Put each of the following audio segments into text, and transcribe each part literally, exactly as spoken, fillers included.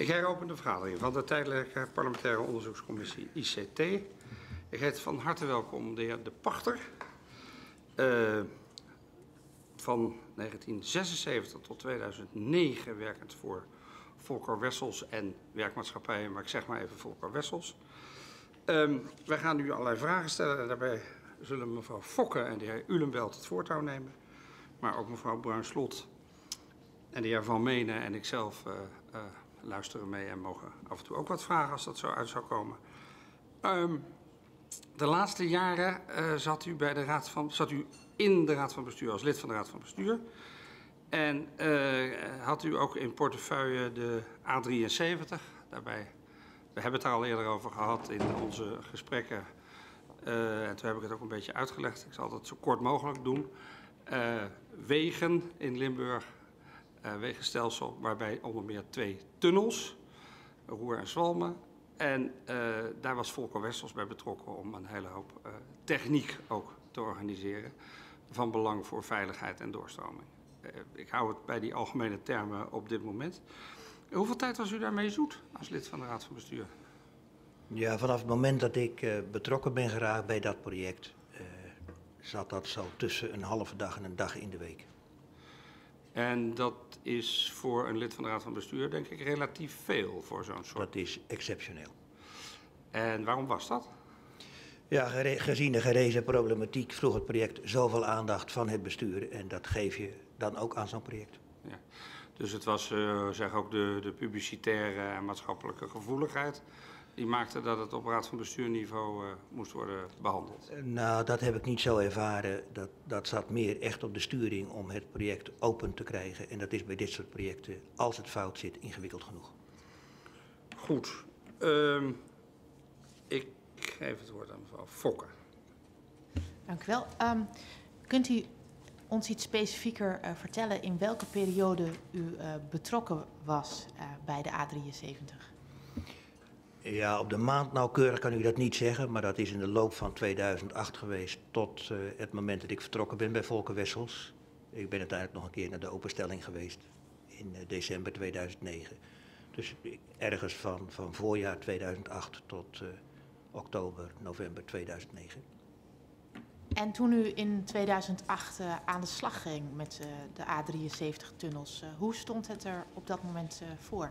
Ik heropen de vergadering van de Tijdelijke Parlementaire Onderzoekscommissie I C T. Ik heet van harte welkom de heer De Pachter. Uh, van negentien zesenzeventig tot tweeduizend negen werkend voor Volker Wessels en werkmaatschappijen, maar ik zeg maar even Volker Wessels. Um, wij gaan nu allerlei vragen stellen en daarbij zullen mevrouw Fokke en de heer Ulenbelt het voortouw nemen. Maar ook mevrouw Bruin-Slot en de heer Van Menen en ikzelf uh, uh, luisteren mee en mogen af en toe ook wat vragen als dat zo uit zou komen. Um, de laatste jaren uh, zat u bij de Raad van, zat u in de Raad van Bestuur als lid van de Raad van Bestuur. En uh, had u ook in portefeuille de A drieënzeventig. Daarbij, we hebben het er al eerder over gehad in onze gesprekken. Uh, en toen heb ik het ook een beetje uitgelegd. Ik zal het zo kort mogelijk doen. Uh, wegen in Limburg, uh, wegenstelsel, waarbij onder meer twee tunnels, Roer en Zwalmen. En uh, daar was Volker Wessels bij betrokken om een hele hoop uh, techniek ook te organiseren. Van belang voor veiligheid en doorstroming. Uh, ik hou het bij die algemene termen op dit moment. Hoeveel tijd was u daarmee zoet als lid van de Raad van Bestuur? Ja, vanaf het moment dat ik uh, betrokken ben geraakt bij dat project, uh, zat dat zo tussen een halve dag en een dag in de week. En dat is voor een lid van de Raad van Bestuur denk ik relatief veel voor zo'n soort. Dat is exceptioneel. En waarom was dat? Ja, gezien de gerezen problematiek vroeg het project zoveel aandacht van het bestuur en dat geef je dan ook aan zo'n project. Ja. Dus het was uh, zeg ook de, de publicitaire en maatschappelijke gevoeligheid die maakte dat het op Raad van Bestuurniveau uh, moest worden behandeld? Nou, dat heb ik niet zo ervaren. Dat, dat zat meer echt op de sturing om het project open te krijgen. En dat is bij dit soort projecten, als het fout zit, ingewikkeld genoeg. Goed. Uh, ik geef het woord aan mevrouw Fokke. Dank u wel. Um, kunt u ons iets specifieker uh, vertellen in welke periode u uh, betrokken was uh, bij de A drieënzeventig? Ja, op de maand nauwkeurig kan u dat niet zeggen, maar dat is in de loop van tweeduizend acht geweest tot uh, het moment dat ik vertrokken ben bij Volker Wessels. Ik ben uiteindelijk nog een keer naar de openstelling geweest in uh, december tweeduizend negen. Dus ergens van, van voorjaar tweeduizend acht tot uh, oktober, november tweeduizend negen. En toen u in tweeduizend acht uh, aan de slag ging met uh, de A drieënzeventig-tunnels, uh, hoe stond het er op dat moment uh, voor?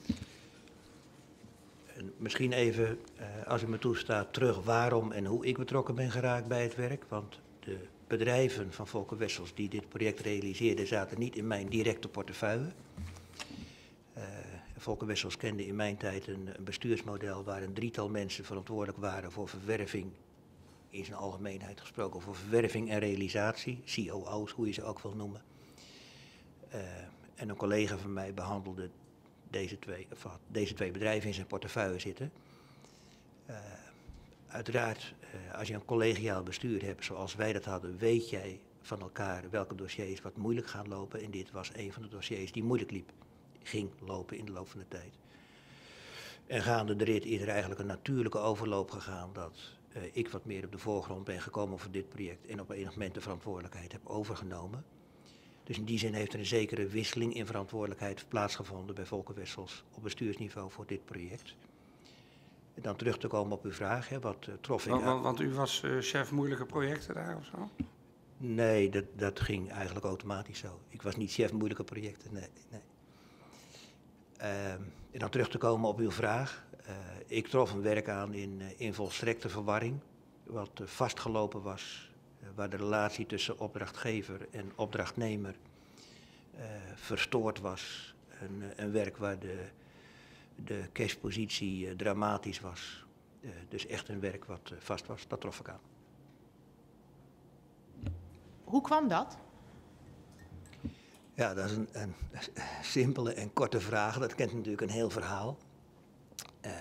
En misschien even, uh, als u me toestaat, terug waarom en hoe ik betrokken ben geraakt bij het werk. Want de bedrijven van Volker Wessels die dit project realiseerden zaten niet in mijn directe portefeuille. Uh, Volker Wessels kende in mijn tijd een, een bestuursmodel waar een drietal mensen verantwoordelijk waren voor verwerving, in zijn algemeenheid gesproken, voor verwerving en realisatie, C O O's, hoe je ze ook wil noemen. Uh, en een collega van mij behandelde deze twee, of had deze twee bedrijven in zijn portefeuille zitten. Uh, uiteraard, uh, als je een collegiaal bestuur hebt zoals wij dat hadden, weet jij van elkaar welke dossiers wat moeilijk gaan lopen. En dit was een van de dossiers die moeilijk liep, ging lopen in de loop van de tijd. En gaande de rit is er eigenlijk een natuurlijke overloop gegaan dat uh, ik wat meer op de voorgrond ben gekomen voor dit project en op enig moment de verantwoordelijkheid heb overgenomen. Dus in die zin heeft er een zekere wisseling in verantwoordelijkheid plaatsgevonden bij Volker Wessels op bestuursniveau voor dit project. En dan terug te komen op uw vraag, hè, wat uh, trof ik... Want, want, want u was uh, chef moeilijke projecten daar of zo? Nee, dat, dat ging eigenlijk automatisch zo. Ik was niet chef moeilijke projecten, nee. nee. Uh, en dan terug te komen op uw vraag. Uh, ik trof een werk aan in, uh, in volstrekte verwarring, wat uh, vastgelopen was, waar de relatie tussen opdrachtgever en opdrachtnemer uh, verstoord was. Een, een werk waar de, de cashpositie uh, dramatisch was. Uh, dus echt een werk wat uh, vast was, dat trof ik aan. Hoe kwam dat? Ja, dat is een, een simpele en korte vraag. Dat kent natuurlijk een heel verhaal. Uh,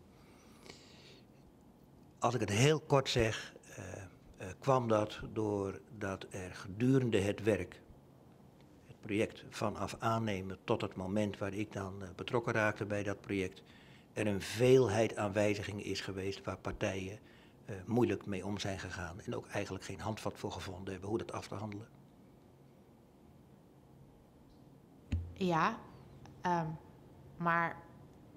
als ik het heel kort zeg, uh, Uh, kwam dat doordat er gedurende het werk, het project vanaf aannemen tot het moment waar ik dan uh, betrokken raakte bij dat project, er een veelheid aan wijzigingen is geweest waar partijen uh, moeilijk mee om zijn gegaan en ook eigenlijk geen handvat voor gevonden hebben hoe dat af te handelen. Ja, um, maar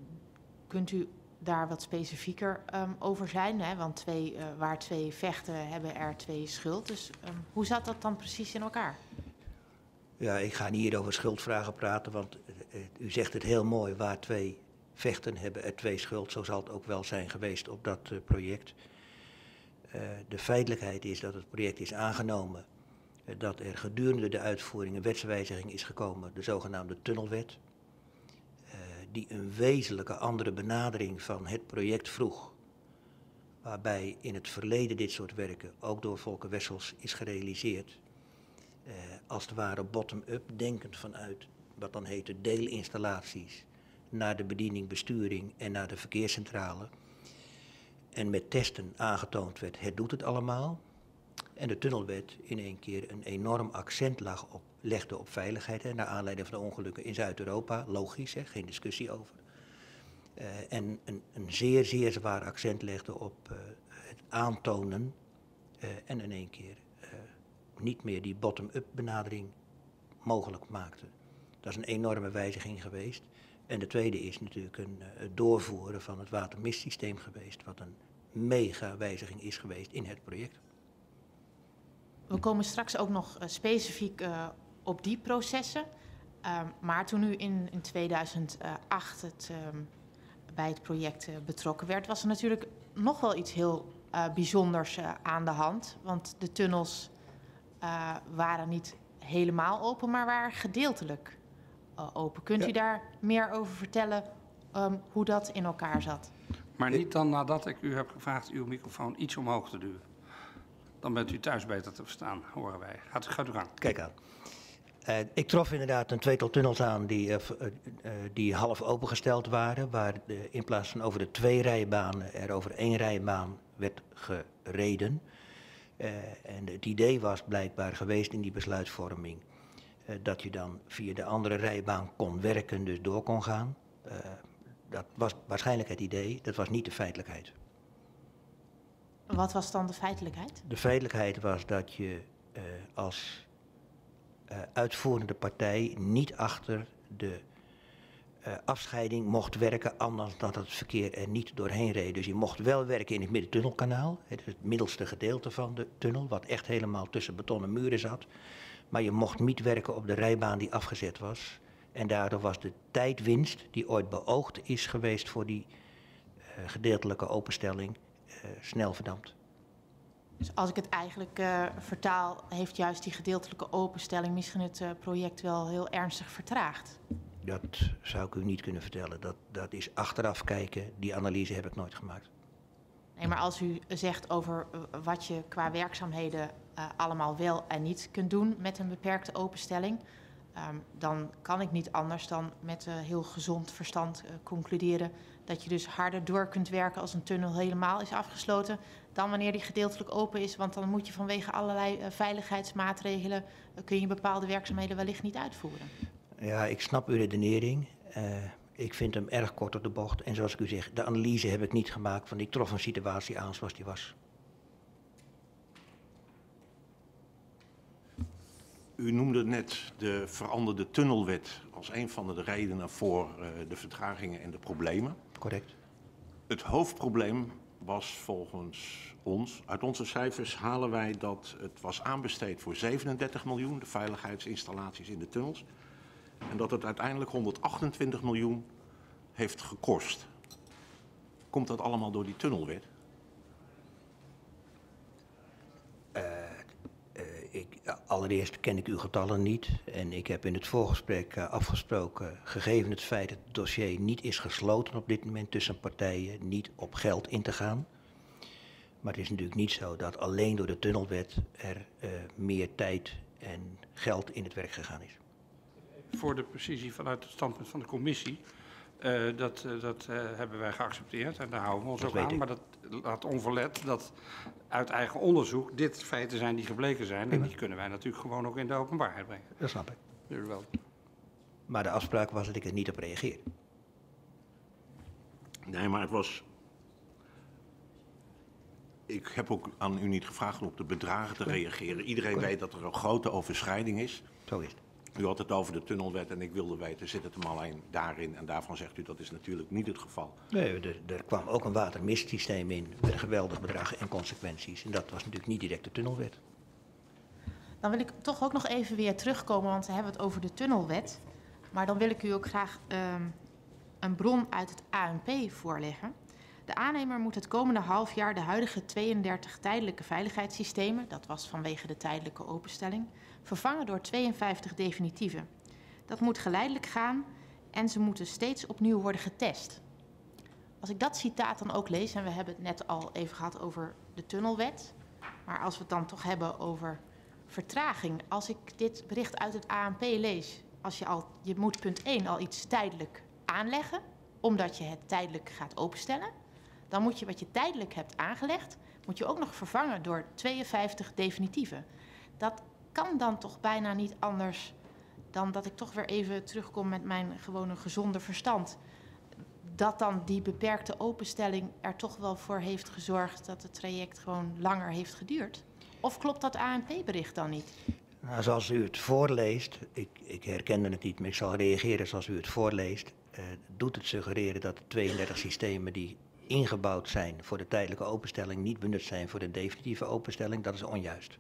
kunt u daar wat specifieker um, over zijn? Hè? Want twee, uh, waar twee vechten, hebben er twee schuld. Dus um, hoe zat dat dan precies in elkaar? Ja, ik ga niet hier over schuldvragen praten, want uh, u zegt het heel mooi. Waar twee vechten, hebben er twee schuld. Zo zal het ook wel zijn geweest op dat uh, project. Uh, de feitelijkheid is dat het project is aangenomen. Uh, dat er gedurende de uitvoering een wetswijziging is gekomen, de zogenaamde tunnelwet. Uh, die een wezenlijke andere benadering van het project vroeg. Waarbij in het verleden dit soort werken ook door Volker Wessels is gerealiseerd. Uh, als het ware bottom-up, denkend vanuit wat dan heet de deelinstallaties, naar de bediening, besturing en naar de verkeerscentrale. En met testen aangetoond werd, het doet het allemaal. En de tunnelwet in één keer een enorm accent lag op, legde op veiligheid. Hè, naar aanleiding van de ongelukken in Zuid-Europa, logisch, hè, geen discussie over. Uh, en een, een zeer, zeer zwaar accent legde op uh, het aantonen uh, en in één keer uh, niet meer die bottom-up benadering mogelijk maakte. Dat is een enorme wijziging geweest. En de tweede is natuurlijk een, uh, het doorvoeren van het watermistsysteem geweest, wat een mega wijziging is geweest in het project. We komen straks ook nog uh, specifiek uh, op die processen. Uh, maar toen u in, in tweeduizend acht het, uh, bij het project uh, betrokken werd, was er natuurlijk nog wel iets heel uh, bijzonders uh, aan de hand. Want de tunnels uh, waren niet helemaal open, maar waren gedeeltelijk uh, open. Kunt Ja. u daar meer over vertellen um, hoe dat in elkaar zat? Maar niet dan nadat ik u heb gevraagd uw microfoon iets omhoog te duwen. Dan bent u thuis beter te verstaan, horen wij. Gaat, gaat u gang. Kijk aan. Uh, ik trof inderdaad een tweetal tunnels aan die, uh, uh, uh, die half opengesteld waren. Waar de, in plaats van over de twee rijbanen er over één rijbaan werd gereden. Uh, en het idee was blijkbaar geweest in die besluitvorming uh, dat je dan via de andere rijbaan kon werken, dus door kon gaan. Uh, dat was waarschijnlijk het idee, dat was niet de feitelijkheid. Wat was dan de feitelijkheid? De feitelijkheid was dat je uh, als uh, uitvoerende partij niet achter de uh, afscheiding mocht werken, anders dan dat het verkeer er niet doorheen reed. Dus je mocht wel werken in het middentunnelkanaal, het, het middelste gedeelte van de tunnel, wat echt helemaal tussen betonnen muren zat. Maar je mocht niet werken op de rijbaan die afgezet was. En daardoor was de tijdwinst die ooit beoogd is geweest voor die uh, gedeeltelijke openstelling uh, snel verdampt. Dus als ik het eigenlijk uh, vertaal, heeft juist die gedeeltelijke openstelling misschien het uh, project wel heel ernstig vertraagd? Dat zou ik u niet kunnen vertellen. Dat, dat is achteraf kijken. Die analyse heb ik nooit gemaakt. Nee, maar als u zegt over uh, wat je qua werkzaamheden uh, allemaal wel en niet kunt doen met een beperkte openstelling, um, dan kan ik niet anders dan met uh, heel gezond verstand uh, concluderen dat je dus harder door kunt werken als een tunnel helemaal is afgesloten dan wanneer die gedeeltelijk open is. Want dan moet je vanwege allerlei uh, veiligheidsmaatregelen, uh, kun je bepaalde werkzaamheden wellicht niet uitvoeren. Ja, ik snap uw redenering. Uh, ik vind hem erg kort op de bocht. En zoals ik u zeg, de analyse heb ik niet gemaakt, want ik trof een situatie aan zoals die was. U noemde net de veranderde tunnelwet als een van de redenen voor uh, de vertragingen en de problemen. Correct. Het hoofdprobleem was volgens ons, uit onze cijfers halen wij dat het was aanbesteed voor zevenendertig miljoen, de veiligheidsinstallaties in de tunnels. En dat het uiteindelijk honderdachtentwintig miljoen heeft gekost. Komt dat allemaal door die tunnelwet? Uh, uh, ik, uh, allereerst ken ik uw getallen niet. En ik heb in het voorgesprek uh, afgesproken, gegeven het feit dat het dossier niet is gesloten op dit moment tussen partijen, niet op geld in te gaan. Maar het is natuurlijk niet zo dat alleen door de tunnelwet er uh, meer tijd en geld in het werk gegaan is. Voor de precisie vanuit het standpunt van de commissie, uh, dat, uh, dat uh, hebben wij geaccepteerd en daar houden we ons Dat ook weet aan. ik. Maar dat laat onverlet dat uit eigen onderzoek dit feiten zijn die gebleken zijn. En die kunnen wij natuurlijk gewoon ook in de openbaarheid brengen. Dat snap ik. Dus wel. Maar de afspraak was dat ik er niet op reageer. Nee, maar het was... Ik heb ook aan u niet gevraagd om op de bedragen te reageren. Iedereen weet dat er een grote overschrijding is. Zo is het. U had het over de tunnelwet en ik wilde weten, zit het hem alleen daarin? En daarvan zegt u dat is natuurlijk niet het geval. Nee, er, er kwam ook een watermistsysteem in met een geweldig bedrag en consequenties. En dat was natuurlijk niet direct de tunnelwet. Dan wil ik toch ook nog even weer terugkomen, want we hebben het over de tunnelwet. Maar dan wil ik u ook graag um, een bron uit het A N P voorleggen. De aannemer moet het komende half jaar de huidige tweeëndertig tijdelijke veiligheidssystemen, dat was vanwege de tijdelijke openstelling, vervangen door tweeënvijftig definitieve. Dat moet geleidelijk gaan en ze moeten steeds opnieuw worden getest. Als ik dat citaat dan ook lees, en we hebben het net al even gehad over de tunnelwet, maar als we het dan toch hebben over vertraging. Als ik dit bericht uit het A N P lees, als je, al, je moet punt één al iets tijdelijk aanleggen, omdat je het tijdelijk gaat openstellen, dan moet je wat je tijdelijk hebt aangelegd, moet je ook nog vervangen door tweeënvijftig definitieve. Dat kan dan toch bijna niet anders dan dat ik toch weer even terugkom met mijn gewone gezonde verstand. Dat dan die beperkte openstelling er toch wel voor heeft gezorgd dat het traject gewoon langer heeft geduurd? Of klopt dat A N P-bericht dan niet? Nou, zoals u het voorleest, ik, ik herkende het niet, maar ik zal reageren zoals u het voorleest, uh, doet het suggereren dat de tweeëndertig systemen die ingebouwd zijn voor de tijdelijke openstelling niet benut zijn voor de definitieve openstelling. Dat is onjuist.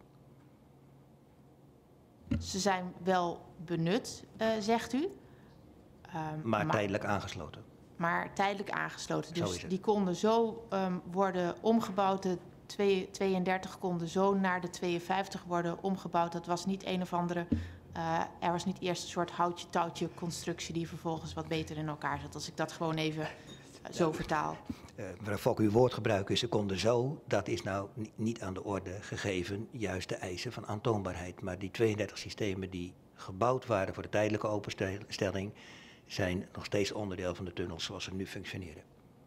Ze zijn wel benut, uh, zegt u. Uh, maar, maar tijdelijk aangesloten. Maar tijdelijk aangesloten. Zo Dus die konden zo um, worden omgebouwd. De tweeëndertig konden zo naar de tweeënvijftig worden omgebouwd. Dat was niet een of andere... Uh, er was niet eerst een soort houtje-touwtje constructie die vervolgens wat beter in elkaar zat. Als ik dat gewoon even uh, zo ja. vertaal. Uh, mevrouw Fok, uw woordgebruik is ze konden zo. Dat is nou niet aan de orde gegeven, juist de eisen van aantoonbaarheid. Maar die tweeëndertig systemen die gebouwd waren voor de tijdelijke openstelling zijn nog steeds onderdeel van de tunnels zoals ze nu functioneren.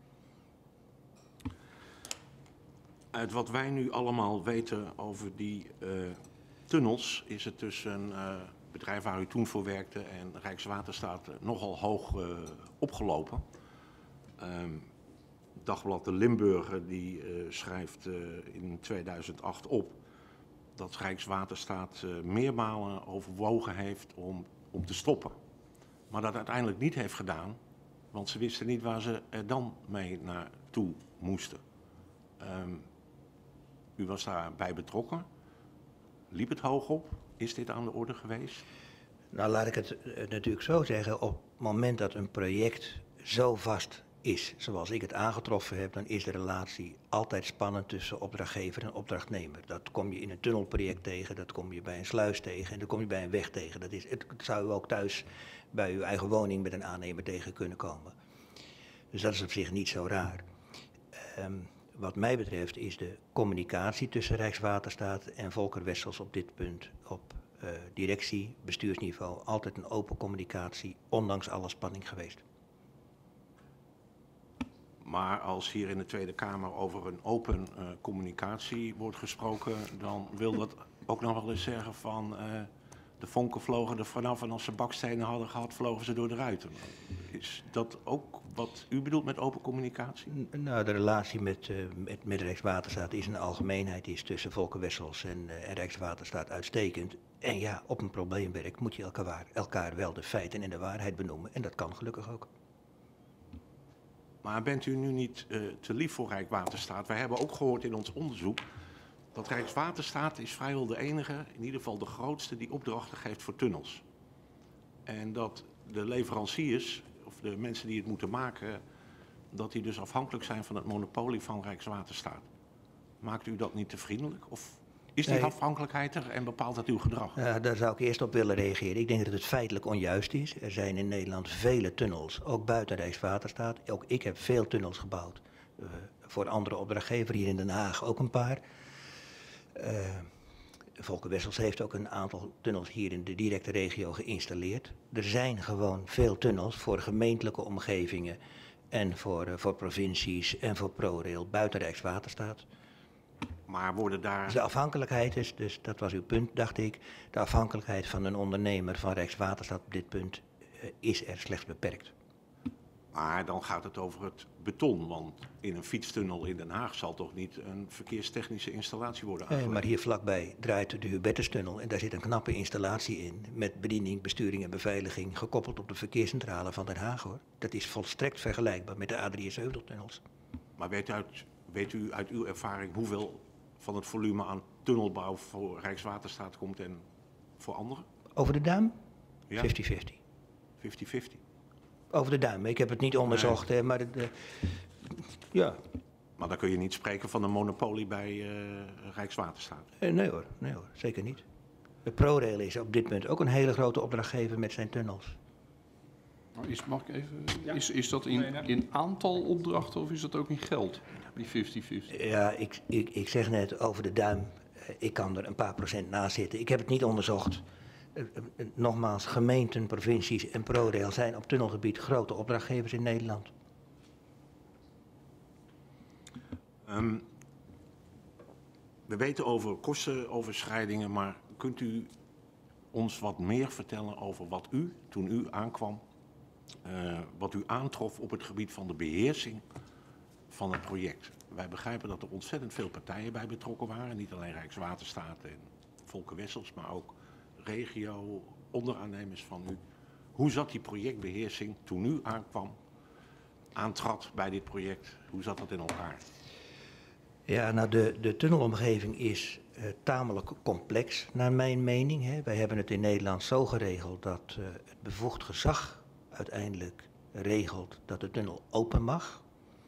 Uit wat wij nu allemaal weten over die uh, tunnels is het tussen een uh, bedrijf waar u toen voor werkte en Rijkswaterstaat uh, nogal hoog uh, opgelopen. Um, Dagblad de Limburger die uh, schrijft uh, in tweeduizend acht op dat Rijkswaterstaat uh, meermalen overwogen heeft om, om te stoppen. Maar dat uiteindelijk niet heeft gedaan, want ze wisten niet waar ze er dan mee naartoe moesten. Um, u was daarbij betrokken. Liep het hoog op? Is dit aan de orde geweest? Nou, laat ik het uh, natuurlijk zo zeggen. Op het moment dat een project zo vast is, zoals ik het aangetroffen heb, dan is de relatie altijd spannend tussen opdrachtgever en opdrachtnemer. Dat kom je in een tunnelproject tegen, dat kom je bij een sluis tegen en dat kom je bij een weg tegen. Dat, is, het zou u ook thuis bij uw eigen woning met een aannemer tegen kunnen komen. Dus dat is op zich niet zo raar. Um, wat mij betreft is de communicatie tussen Rijkswaterstaat en Volker Wessels op dit punt op uh, directie, bestuursniveau, altijd een open communicatie, ondanks alle spanning geweest. Maar als hier in de Tweede Kamer over een open uh, communicatie wordt gesproken, dan wil dat ook nog wel eens zeggen van uh, de vonken vlogen er vanaf en als ze bakstenen hadden gehad, vlogen ze door de ruiten. Is dat ook wat u bedoelt met open communicatie? Nou, de relatie met, uh, met, met Rijkswaterstaat is in de algemeenheid is tussen Volker Wessels en, uh, en Rijkswaterstaat uitstekend. En ja, op een probleemwerk moet je elkaar, elkaar wel de feiten en de waarheid benoemen. En dat kan gelukkig ook. Maar bent u nu niet uh, te lief voor Rijkswaterstaat? Wij hebben ook gehoord in ons onderzoek dat Rijkswaterstaat is vrijwel de enige, in ieder geval de grootste, die opdrachten geeft voor tunnels. En dat de leveranciers, of de mensen die het moeten maken, dat die dus afhankelijk zijn van het monopolie van Rijkswaterstaat. Maakt u dat niet te vriendelijk? Of is die nee. afhankelijkheid er en bepaalt dat uw gedrag? Ja, daar zou ik eerst op willen reageren. Ik denk dat het feitelijk onjuist is. Er zijn in Nederland vele tunnels, ook buiten Rijkswaterstaat. Ook ik heb veel tunnels gebouwd. Uh, voor andere opdrachtgever hier in Den Haag ook een paar. Uh, Volker Wessels heeft ook een aantal tunnels hier in de directe regio geïnstalleerd. Er zijn gewoon veel tunnels voor gemeentelijke omgevingen en voor, uh, voor provincies en voor ProRail buiten Rijkswaterstaat. Maar worden daar... Dus de afhankelijkheid is, dus dat was uw punt, dacht ik, de afhankelijkheid van een ondernemer van Rijkswaterstaat op dit punt uh, is er slechts beperkt. Maar dan gaat het over het beton, want in een fietstunnel in Den Haag zal toch niet een verkeerstechnische installatie worden aangelegd? Eh, maar hier vlakbij draait de Hubertustunnel en daar zit een knappe installatie in met bediening, besturing en beveiliging gekoppeld op de verkeerscentrale van Den Haag, hoor. Dat is volstrekt vergelijkbaar met de A drieënzeventig-tunnels. Maar weet u, uit, weet u uit uw ervaring hoeveel van het volume aan tunnelbouw voor Rijkswaterstaat komt en voor anderen? Over de duim? Ja, vijftig vijftig. vijftig vijftig. Over de duim. Ik heb het niet onderzocht, hè, maar de, de, ja. Maar dan kun je niet spreken van een monopolie bij uh, Rijkswaterstaat. Eh, nee hoor, nee hoor, zeker niet. De ProRail is op dit moment ook een hele grote opdrachtgever met zijn tunnels. Maar is, mag ik even, ja. is, is dat in, in aantal opdrachten of is dat ook in geld, die vijftig vijftig? Ja, ik, ik, ik zeg net over de duim. Ik kan er een paar procent naast zitten. Ik heb het niet onderzocht. Nogmaals, gemeenten, provincies en ProRail zijn op tunnelgebied grote opdrachtgevers in Nederland. Um, we weten over kostenoverschrijdingen, maar kunt u ons wat meer vertellen over wat u, toen u aankwam, uh, wat u aantrof op het gebied van de beheersing van het project? Wij begrijpen dat er ontzettend veel partijen bij betrokken waren, niet alleen Rijkswaterstaat en Volker Wessels, maar ook regio, onderaannemers van u. Hoe zat die projectbeheersing toen u aankwam, aantrad bij dit project? Hoe zat dat in elkaar? Ja, nou de, de tunnelomgeving is uh, tamelijk complex naar mijn mening. Hè. Wij hebben het in Nederland zo geregeld dat uh, het bevoegd gezag uiteindelijk regelt dat de tunnel open mag.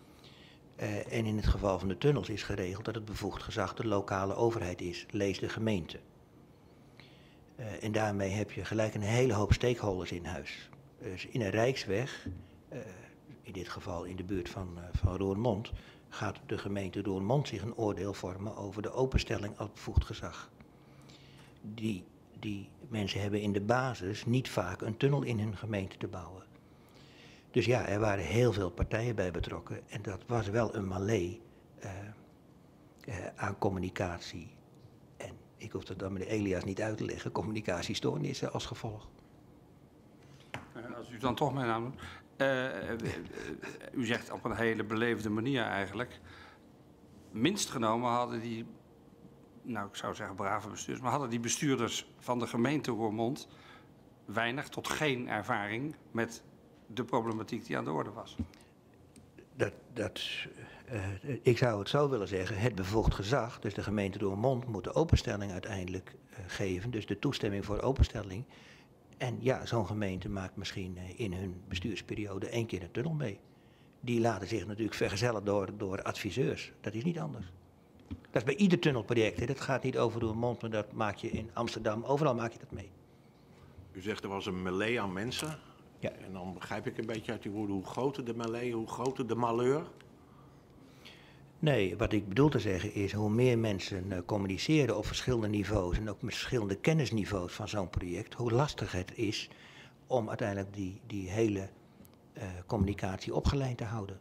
Uh, en in het geval van de tunnels is geregeld dat het bevoegd gezag de lokale overheid is, lees de gemeente. Uh, en daarmee heb je gelijk een hele hoop stakeholders in huis. Dus in een rijksweg, uh, in dit geval in de buurt van, uh, van Roermond, gaat de gemeente Roermond zich een oordeel vormen over de openstelling als bevoegd gezag. Die, die mensen hebben in de basis niet vaak een tunnel in hun gemeente te bouwen. Dus ja, er waren heel veel partijen bij betrokken en dat was wel een mallee uh, uh, aan communicatie. En ik hoef dat dan meneer Elias niet uit te leggen, communicatiestoornissen als gevolg. Uh, als u dan toch mijn naam noemt. Uh, uh, u zegt op een hele beleefde manier eigenlijk. Minst genomen hadden die, nou ik zou zeggen brave bestuurders, maar hadden die bestuurders van de gemeente Roermond weinig tot geen ervaring met de problematiek die aan de orde was. Dat, dat, uh, ik zou het zo willen zeggen, het bevoegd gezag, dus de gemeente Roermond moet de openstelling uiteindelijk uh, geven, dus de toestemming voor openstelling. En ja, zo'n gemeente maakt misschien uh, in hun bestuursperiode één keer een tunnel mee. Die laten zich natuurlijk vergezellen door, door adviseurs, dat is niet anders. Dat is bij ieder tunnelproject, hè. Dat gaat niet over Roermond, maar dat maak je in Amsterdam, overal maak je dat mee. U zegt er was een melee aan mensen. Ja. En dan begrijp ik een beetje uit uw woorden hoe groter de melee, hoe groter de malheur. Nee, wat ik bedoel te zeggen is hoe meer mensen uh, communiceren op verschillende niveaus en ook met verschillende kennisniveaus van zo'n project, hoe lastiger het is om uiteindelijk die, die hele uh, communicatie opgeleid te houden.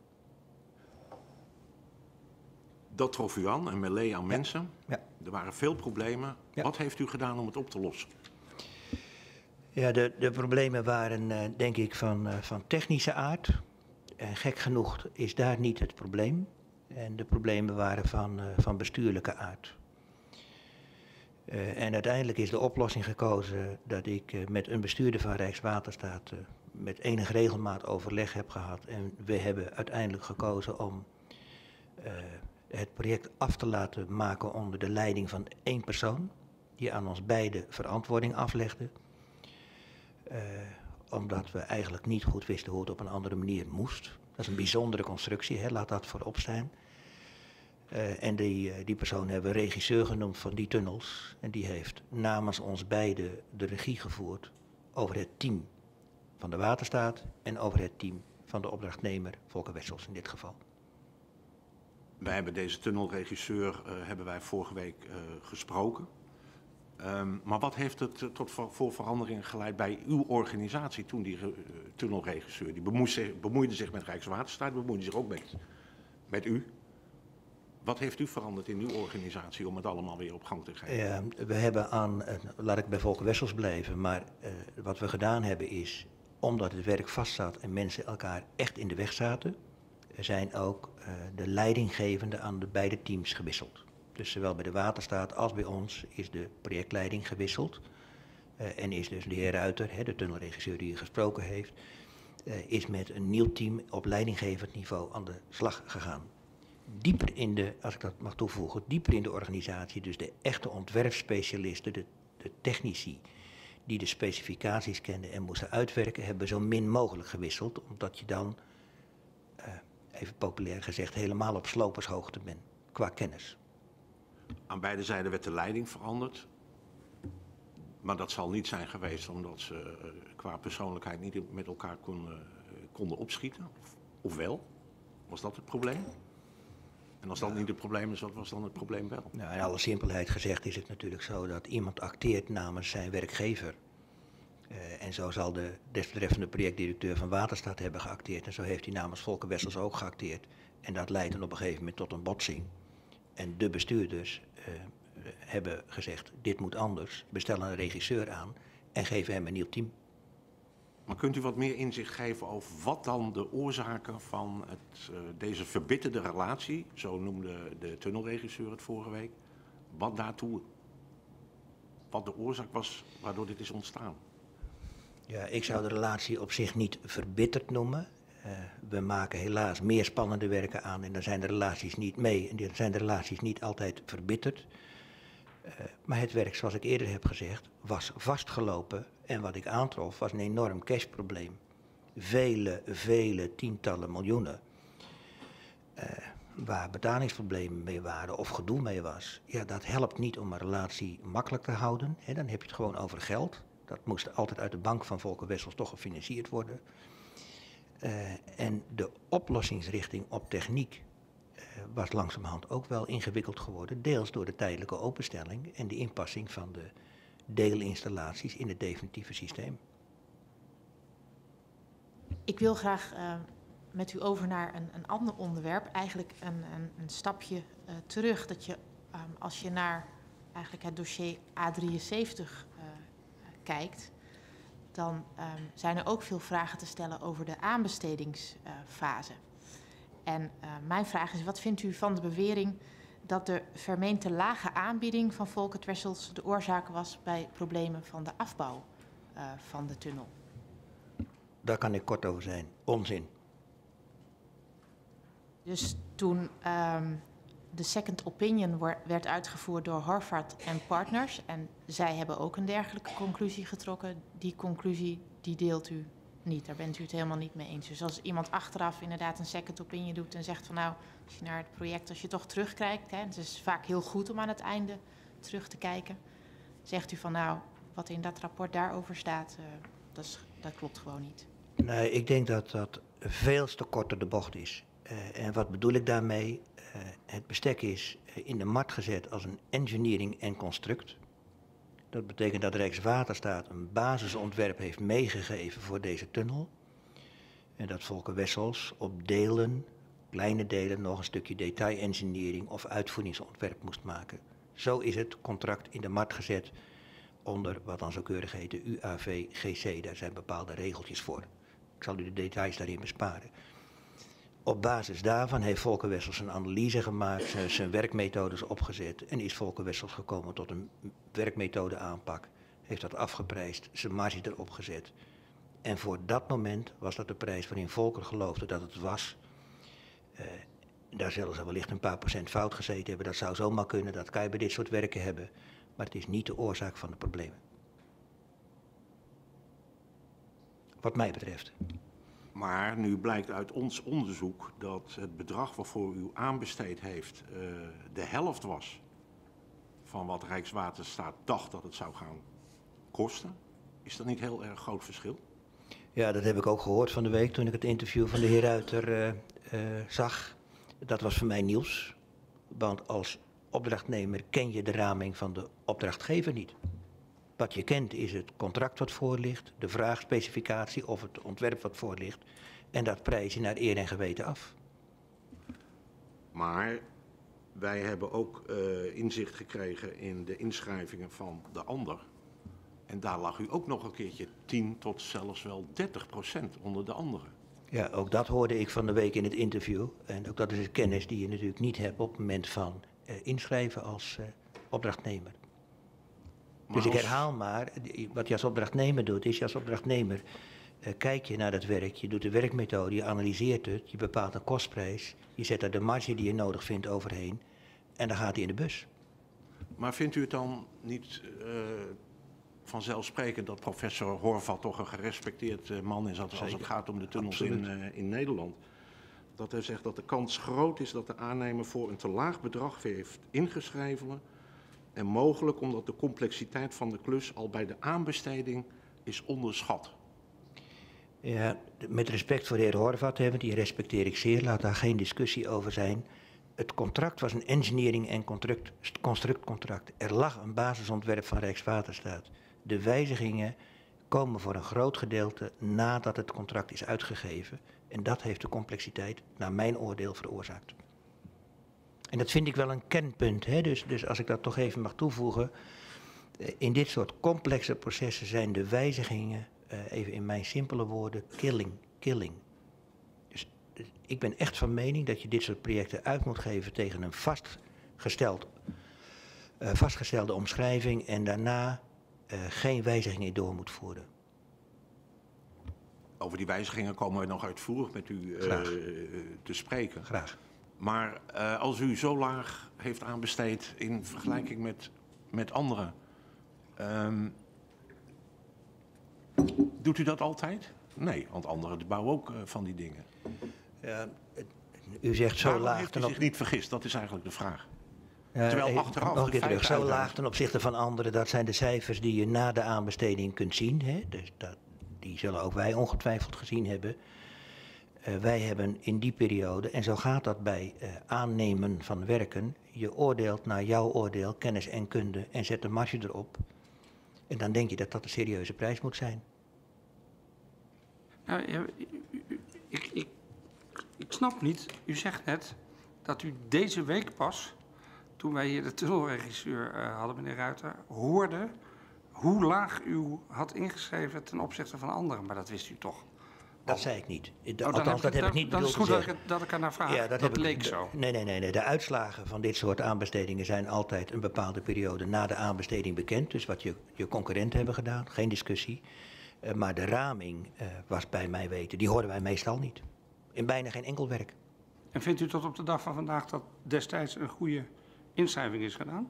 Dat trof u aan, een melee aan mensen. Ja. Er waren veel problemen. Ja. Wat heeft u gedaan om het op te lossen? Ja, de, de problemen waren uh, denk ik van, uh, van technische aard. En gek genoeg is daar niet het probleem. En de problemen waren van, uh, van bestuurlijke aard. Uh, en uiteindelijk is de oplossing gekozen dat ik uh, met een bestuurder van Rijkswaterstaat uh, met enige regelmaat overleg heb gehad. En we hebben uiteindelijk gekozen om uh, het project af te laten maken onder de leiding van één persoon, die aan ons beiden verantwoording aflegde. Uh, omdat we eigenlijk niet goed wisten hoe het op een andere manier moest. Dat is een bijzondere constructie, hè? Laat dat voorop staan. Uh, en die, uh, die persoon hebben we regisseur genoemd van die tunnels. En die heeft namens ons beiden de regie gevoerd over het team van de Waterstaat en over het team van de opdrachtnemer, Volker Wessels in dit geval. Wij hebben deze tunnelregisseur uh, hebben wij vorige week uh, gesproken. Um, maar wat heeft het uh, tot voor, voor veranderingen geleid bij uw organisatie toen die uh, tunnelregisseur? Die bemoeide zich, bemoeide zich met Rijkswaterstaat, bemoeide zich ook met, met u. Wat heeft u veranderd in uw organisatie om het allemaal weer op gang te krijgen? Uh, we hebben aan, uh, laat ik bij Volker Wessels blijven, maar uh, wat we gedaan hebben is omdat het werk vastzat en mensen elkaar echt in de weg zaten, zijn ook uh, de leidinggevenden aan de beide teams gewisseld. Dus zowel bij de Waterstaat als bij ons is de projectleiding gewisseld. Uh, en is dus de heer Ruiter, hè, de tunnelregisseur die u gesproken heeft, uh, is met een nieuw team op leidinggevend niveau aan de slag gegaan. Dieper in de, als ik dat mag toevoegen, dieper in de organisatie, dus de echte ontwerpspecialisten, de, de technici, die de specificaties kenden en moesten uitwerken, hebben zo min mogelijk gewisseld, omdat je dan, uh, even populair gezegd, helemaal op slopershoogte bent, qua kennis. Aan beide zijden werd de leiding veranderd. Maar dat zal niet zijn geweest omdat ze uh, qua persoonlijkheid niet met elkaar konden, uh, konden opschieten. Of, of wel? Was dat het probleem? En als dat niet het probleem is, wat was dan het probleem wel? Nou, in alle simpelheid gezegd is het natuurlijk zo dat iemand acteert namens zijn werkgever. Uh, en zo zal de desbetreffende projectdirecteur van Waterstaat hebben geacteerd. En zo heeft hij namens Volker Wessels ook geacteerd. En dat leidt dan op een gegeven moment tot een botsing. En de bestuurders uh, hebben gezegd, dit moet anders. Bestellen een regisseur aan en geven hem een nieuw team. Maar kunt u wat meer inzicht geven over wat dan de oorzaken van het, uh, deze verbitterde relatie, zo noemde de tunnelregisseur het vorige week, wat daartoe, wat de oorzaak was waardoor dit is ontstaan? Ja, ik zou de relatie op zich niet verbitterd noemen. Uh, we maken helaas meer spannende werken aan en dan zijn de relaties niet mee en dan zijn de relaties niet altijd verbitterd. Uh, maar het werk, zoals ik eerder heb gezegd, was vastgelopen en wat ik aantrof was een enorm cashprobleem. Vele, vele tientallen miljoenen. Uh, waar betalingsproblemen mee waren of gedoe mee was. Ja, dat helpt niet om een relatie makkelijk te houden. He, dan heb je het gewoon over geld. Dat moest altijd uit de bank van Volker Wessels toch gefinancierd worden. Uh, en de oplossingsrichting op techniek uh, was langzamerhand ook wel ingewikkeld geworden. Deels door de tijdelijke openstelling en de inpassing van de deelinstallaties in het definitieve systeem. Ik wil graag uh, met u over naar een, een ander onderwerp. Eigenlijk een, een, een stapje uh, terug. Dat je, um, als je naar eigenlijk het dossier A drieënzeventig uh, kijkt, dan um, zijn er ook veel vragen te stellen over de aanbestedingsfase. Uh, en uh, mijn vraag is, wat vindt u van de bewering dat de vermeende lage aanbieding van Volker Wessels de oorzaak was bij problemen van de afbouw uh, van de tunnel? Daar kan ik kort over zijn. Onzin. Dus toen um, de second opinion werd uitgevoerd door Horvath en Partners, en zij hebben ook een dergelijke conclusie getrokken, die conclusie die deelt u niet. Daar bent u het helemaal niet mee eens. Dus als iemand achteraf inderdaad een second opinion doet en zegt van nou, als je naar het project, als je toch terugkijkt, hè, het is vaak heel goed om aan het einde terug te kijken, zegt u van nou, wat in dat rapport daarover staat, uh, dat, is, dat klopt gewoon niet. Nee, ik denk dat dat veel te kort door de bocht is. Uh, en wat bedoel ik daarmee? Uh, het bestek is in de markt gezet als een engineering en construct. Dat betekent dat Rijkswaterstaat een basisontwerp heeft meegegeven voor deze tunnel. En dat Volker Wessels op delen, kleine delen, nog een stukje detail-engineering of uitvoeringsontwerp moest maken. Zo is het contract in de markt gezet onder wat dan zo keurig heet de U A V G C. Daar zijn bepaalde regeltjes voor. Ik zal u de details daarin besparen. Op basis daarvan heeft Volker Wessels een analyse gemaakt, zijn werkmethodes opgezet en is Volker Wessels gekomen tot een werkmethode aanpak. Heeft dat afgeprijsd, zijn marge erop gezet. En voor dat moment was dat de prijs waarin Volker geloofde dat het was. Uh, daar zullen ze wellicht een paar procent fout gezeten hebben. Dat zou zomaar kunnen, dat kan je bij dit soort werken hebben. Maar het is niet de oorzaak van de problemen. Wat mij betreft. Maar nu blijkt uit ons onderzoek dat het bedrag waarvoor u aanbesteed heeft uh, de helft was van wat Rijkswaterstaat dacht dat het zou gaan kosten. Is dat niet heel erg groot verschil? Ja, dat heb ik ook gehoord van de week toen ik het interview van de heer Ruiter uh, uh, zag. Dat was voor mij nieuws, want als opdrachtnemer ken je de raming van de opdrachtgever niet. Wat je kent is het contract wat voor ligt, de vraagspecificatie of het ontwerp wat voor ligt. En dat prijs je naar eer en geweten af. Maar wij hebben ook uh, inzicht gekregen in de inschrijvingen van de ander. En daar lag u ook nog een keertje tien tot zelfs wel dertig procent onder de anderen. Ja, ook dat hoorde ik van de week in het interview. En ook dat is een kennis die je natuurlijk niet hebt op het moment van uh, inschrijven als uh, opdrachtnemer. Maar dus ik als... herhaal maar, wat je als opdrachtnemer doet, is je als opdrachtnemer uh, kijk je naar dat werk, je doet de werkmethode, je analyseert het, je bepaalt een kostprijs, je zet daar de marge die je nodig vindt overheen en dan gaat hij in de bus. Maar vindt u het dan niet uh, vanzelfsprekend dat professor Horvath toch een gerespecteerd uh, man is als, als het gaat om de tunnels in, uh, in Nederland? Dat hij zegt dat de kans groot is dat de aannemer voor een te laag bedrag heeft ingeschreven. En mogelijk omdat de complexiteit van de klus al bij de aanbesteding is onderschat. Ja, met respect voor de heer Horvath, hè, die respecteer ik zeer, laat daar geen discussie over zijn. Het contract was een engineering- en construct, constructcontract. Er lag een basisontwerp van Rijkswaterstaat. De wijzigingen komen voor een groot gedeelte nadat het contract is uitgegeven. En dat heeft de complexiteit, naar mijn oordeel, veroorzaakt. En dat vind ik wel een kenpunt. Hè? Dus, dus als ik dat toch even mag toevoegen. In dit soort complexe processen zijn de wijzigingen, uh, even in mijn simpele woorden, killing. killing. Dus, dus ik ben echt van mening dat je dit soort projecten uit moet geven tegen een vastgesteld, uh, vastgestelde omschrijving en daarna uh, geen wijzigingen door moet voeren. Over die wijzigingen komen we nog uitvoerig met u uh, te spreken. Graag. Maar uh, als u zo laag heeft aanbesteed in vergelijking met, met anderen, um, doet u dat altijd? Nee, want anderen bouwen ook uh, van die dingen. Ja, u zegt zo Waarom laag. heeft u zich niet vergist? Dat is eigenlijk de vraag. Ja, Terwijl achteraf nog een keer terug. Zo uitdragen. laag ten opzichte van anderen, dat zijn de cijfers die je na de aanbesteding kunt zien. Hè? Dus dat, die zullen ook wij ongetwijfeld gezien hebben. Uh, wij hebben in die periode, en zo gaat dat bij uh, aannemen van werken, je oordeelt naar jouw oordeel, kennis en kunde en zet de marge erop. En dan denk je dat dat een serieuze prijs moet zijn. Nou, ja, ik, ik, ik snap niet, u zegt net dat u deze week pas, toen wij hier de tunnelregisseur uh, hadden, meneer Ruiter, hoorde hoe laag u had ingeschreven ten opzichte van anderen. Maar dat wist u toch? Dat zei ik niet. De, Oh, althans, dat heb ik niet dan bedoeld is het goed te dat ik, dat ik er naar vraag. Ja, dat dat heb ik- leek de- zo. Nee, nee, nee, nee. De uitslagen van dit soort aanbestedingen zijn altijd een bepaalde periode na de aanbesteding bekend. Dus wat je, je concurrenten hebben gedaan, geen discussie. Uh, maar de raming uh, was bij mij weten, die hoorden wij meestal niet. In bijna geen enkel werk. En vindt u tot op de dag van vandaag dat destijds een goede inschrijving is gedaan?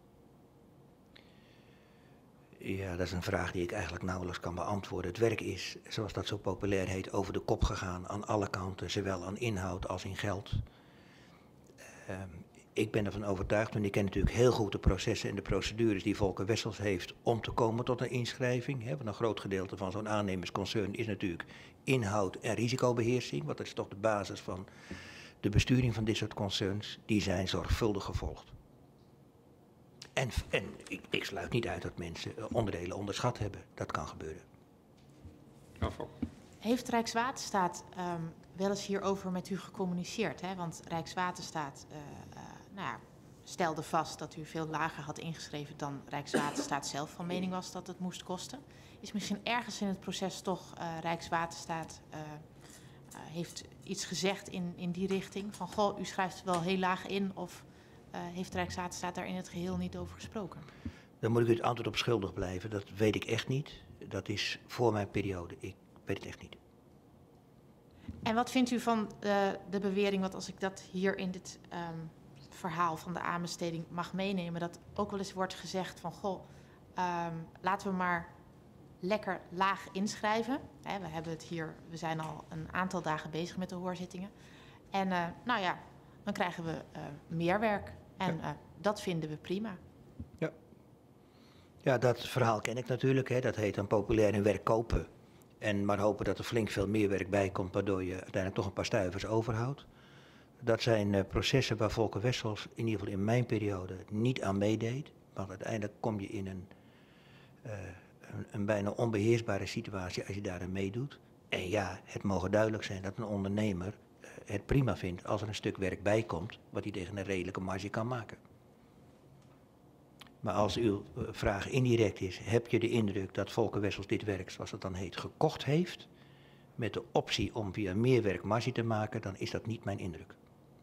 Ja, dat is een vraag die ik eigenlijk nauwelijks kan beantwoorden. Het werk is, zoals dat zo populair heet, over de kop gegaan aan alle kanten, zowel aan inhoud als in geld. Uh, ik ben ervan overtuigd, en ik ken natuurlijk heel goed de processen en de procedures die Volker Wessels heeft om te komen tot een inschrijving. Hè, want een groot gedeelte van zo'n aannemersconcern is natuurlijk inhoud en risicobeheersing, want dat is toch de basis van de besturing van dit soort concerns. Die zijn zorgvuldig gevolgd. En, en ik, ik sluit niet uit dat mensen onderdelen onderschat hebben. Dat kan gebeuren. Ja, Fok. Heeft Rijkswaterstaat um, wel eens hierover met u gecommuniceerd? Hè? Want Rijkswaterstaat uh, uh, nou ja, stelde vast dat u veel lager had ingeschreven dan Rijkswaterstaat zelf van mening was dat het moest kosten. Is misschien ergens in het proces toch uh, Rijkswaterstaat uh, uh, heeft iets gezegd in, in die richting? Van, goh, u schrijft wel heel laag in, of uh, heeft Rijkswaterstaat daar in het geheel niet over gesproken? Dan moet ik u het antwoord op schuldig blijven. Dat weet ik echt niet. Dat is voor mijn periode. Ik weet het echt niet. En wat vindt u van uh, de bewering, wat als ik dat hier in dit um, verhaal van de aanbesteding mag meenemen, dat ook wel eens wordt gezegd van, goh, um, laten we maar lekker laag inschrijven. Hè, we hebben het hier, we zijn al een aantal dagen bezig met de hoorzittingen. En uh, nou ja, dan krijgen we uh, meer werk. En uh, dat vinden we prima. Ja. Ja, dat verhaal ken ik natuurlijk. Hè. Dat heet dan populair in werk kopen. En maar hopen dat er flink veel meer werk bij komt, waardoor je uiteindelijk toch een paar stuivers overhoudt. Dat zijn uh, processen waar Volker Wessels, in ieder geval in mijn periode, niet aan meedeed. Want uiteindelijk kom je in een, uh, een, een bijna onbeheersbare situatie als je daarin meedoet. En ja, het mogen duidelijk zijn dat een ondernemer uh, het prima vindt als er een stuk werk bij komt, wat hij tegen een redelijke marge kan maken. Maar als uw uh, vraag indirect is, heb je de indruk dat Volker Wessels dit werk, zoals het dan heet, gekocht heeft, met de optie om via meer werk marge te maken, dan is dat niet mijn indruk.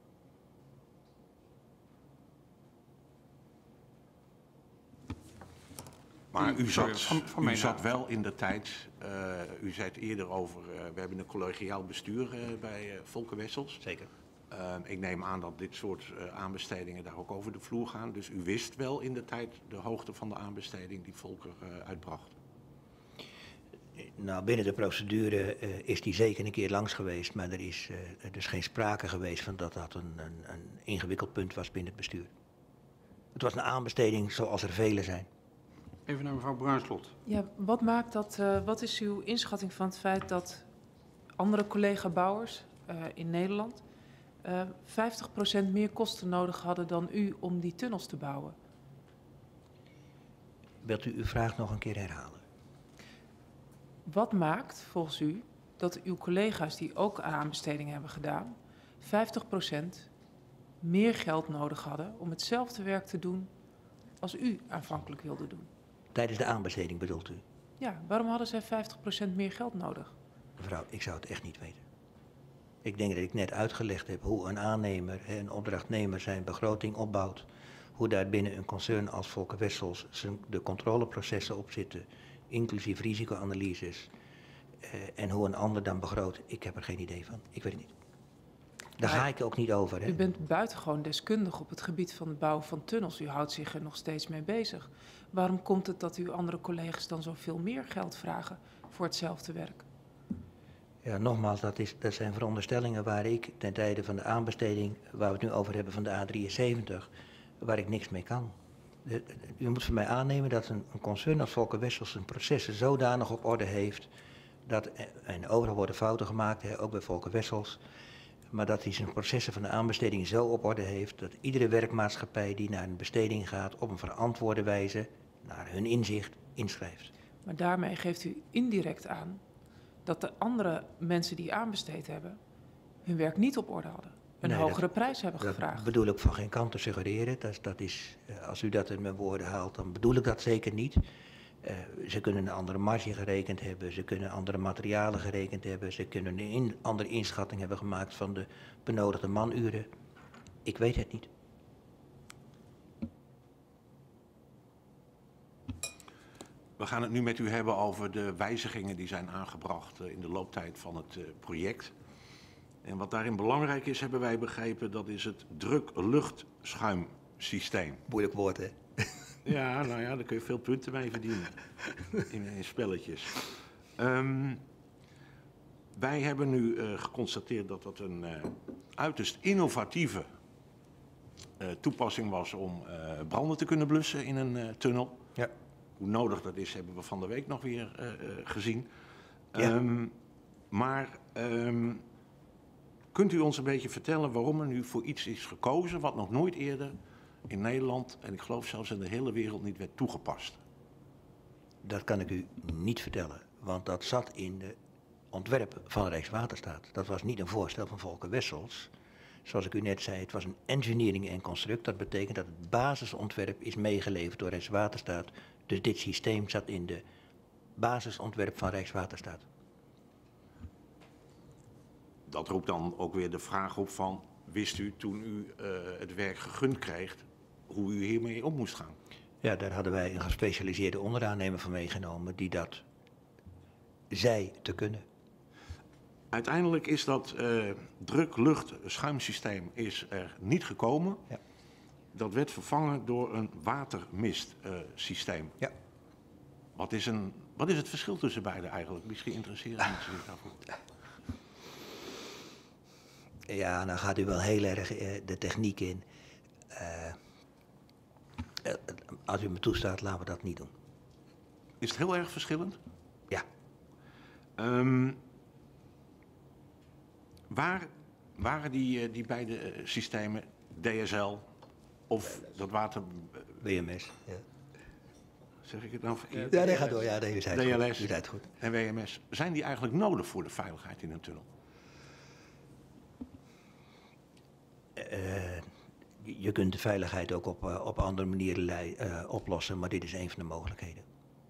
Maar u zat, van, van u mijn zat naam. wel in de tijd, uh, u zei het eerder over, uh, we hebben een collegiaal bestuur uh, bij uh, Volker Wessels. Zeker. Uh, ik neem aan dat dit soort uh, aanbestedingen daar ook over de vloer gaan. Dus u wist wel in de tijd de hoogte van de aanbesteding die Volker uh, uitbracht. Nou, binnen de procedure uh, is die zeker een keer langs geweest, maar er is, uh, er is geen sprake geweest van dat dat een, een, een ingewikkeld punt was binnen het bestuur. Het was een aanbesteding zoals er vele zijn. Even naar mevrouw Bruinslot. Ja, wat maakt dat, uh, wat is uw inschatting van het feit dat andere collega-bouwers uh, in Nederland uh, vijftig procent meer kosten nodig hadden dan u om die tunnels te bouwen? Wilt u uw vraag nog een keer herhalen? Wat maakt volgens u dat uw collega's die ook aan aanbestedingen hebben gedaan vijftig procent meer geld nodig hadden om hetzelfde werk te doen als u aanvankelijk wilde doen? Tijdens de aanbesteding bedoelt u? Ja, waarom hadden zij vijftig procent meer geld nodig? Mevrouw, ik zou het echt niet weten. Ik denk dat ik net uitgelegd heb hoe een aannemer, een opdrachtnemer zijn begroting opbouwt. Hoe daar binnen een concern als Volker Wessels zijn, de controleprocessen op zitten, inclusief risicoanalyses. Uh, en hoe een ander dan begroot, ik heb er geen idee van. Ik weet het niet. Daar ga ik ook niet over. Hè? U bent buitengewoon deskundig op het gebied van het bouwen van tunnels. U houdt zich er nog steeds mee bezig. Waarom komt het dat uw andere collega's dan zoveel meer geld vragen voor hetzelfde werk? Ja, nogmaals, dat, is, dat zijn veronderstellingen waar ik ten tijde van de aanbesteding, waar we het nu over hebben van de A drieënzeventig, waar ik niks mee kan. De, de, u moet van mij aannemen dat een, een concern als Volker Wessels zijn processen zodanig op orde heeft, dat, en overal worden fouten gemaakt, hè, ook bij Volker Wessels, maar dat hij zijn processen van de aanbesteding zo op orde heeft dat iedere werkmaatschappij die naar een besteding gaat op een verantwoorde wijze, naar hun inzicht, inschrijft. Maar daarmee geeft u indirect aan dat de andere mensen die aanbesteed hebben hun werk niet op orde hadden. Een Nee, hogere dat, prijs hebben dat gevraagd. Dat bedoel ik van geen kant te suggereren. Dat, dat is, als u dat in mijn woorden haalt, dan bedoel ik dat zeker niet. Uh, ze kunnen een andere marge gerekend hebben, ze kunnen andere materialen gerekend hebben, ze kunnen een in, andere inschatting hebben gemaakt van de benodigde manuren. Ik weet het niet. We gaan het nu met u hebben over de wijzigingen die zijn aangebracht in de looptijd van het uh, project. En wat daarin belangrijk is, hebben wij begrepen, dat is het druk-lucht-schuimsysteem. Moeilijk woord, hè? Ja, nou ja, daar kun je veel punten mee verdienen in, in spelletjes. Um, wij hebben nu uh, geconstateerd dat dat een uh, uiterst innovatieve uh, toepassing was om uh, branden te kunnen blussen in een uh, tunnel. Ja. Hoe nodig dat is, hebben we van de week nog weer uh, uh, gezien. Ja. Um, maar um, kunt u ons een beetje vertellen waarom er nu voor iets is gekozen wat nog nooit eerder in Nederland, en ik geloof zelfs in de hele wereld, niet werd toegepast? Dat kan ik u niet vertellen, want dat zat in de ontwerp van Rijkswaterstaat. Dat was niet een voorstel van Volker Wessels. Zoals ik u net zei, het was een engineering en construct. Dat betekent dat het basisontwerp is meegeleverd door Rijkswaterstaat. Dus dit systeem zat in de basisontwerp van Rijkswaterstaat. Dat roept dan ook weer de vraag op van, wist u toen u uh, het werk gegund kreeg, hoe u hiermee om moest gaan? Ja, daar hadden wij een gespecialiseerde onderaannemer van meegenomen die dat zei te kunnen. Uiteindelijk is dat uh, druk-lucht-schuimsysteem is er niet gekomen. Ja. Dat werd vervangen door een watermistsysteem. Uh, ja. Wat is, een, wat is het verschil tussen beide eigenlijk? Misschien interesseren mensen zich daarvoor. Ja, nou gaat u wel heel erg uh, de techniek in. Uh, uh, als u me toestaat, laten we dat niet doen. Is het heel erg verschillend? Ja. Um, waar waren die, die beide systemen, D S L of dat water... W M S, ja. Zeg ik het nou verkeerd? Ja, nee, ga door. Ja, nee, u zei het D L S goed. U zei het goed. En W M S, zijn die eigenlijk nodig voor de veiligheid in een tunnel? Uh, je je kunt de veiligheid ook op, uh, op andere manieren lei, uh, oplossen, maar dit is een van de mogelijkheden.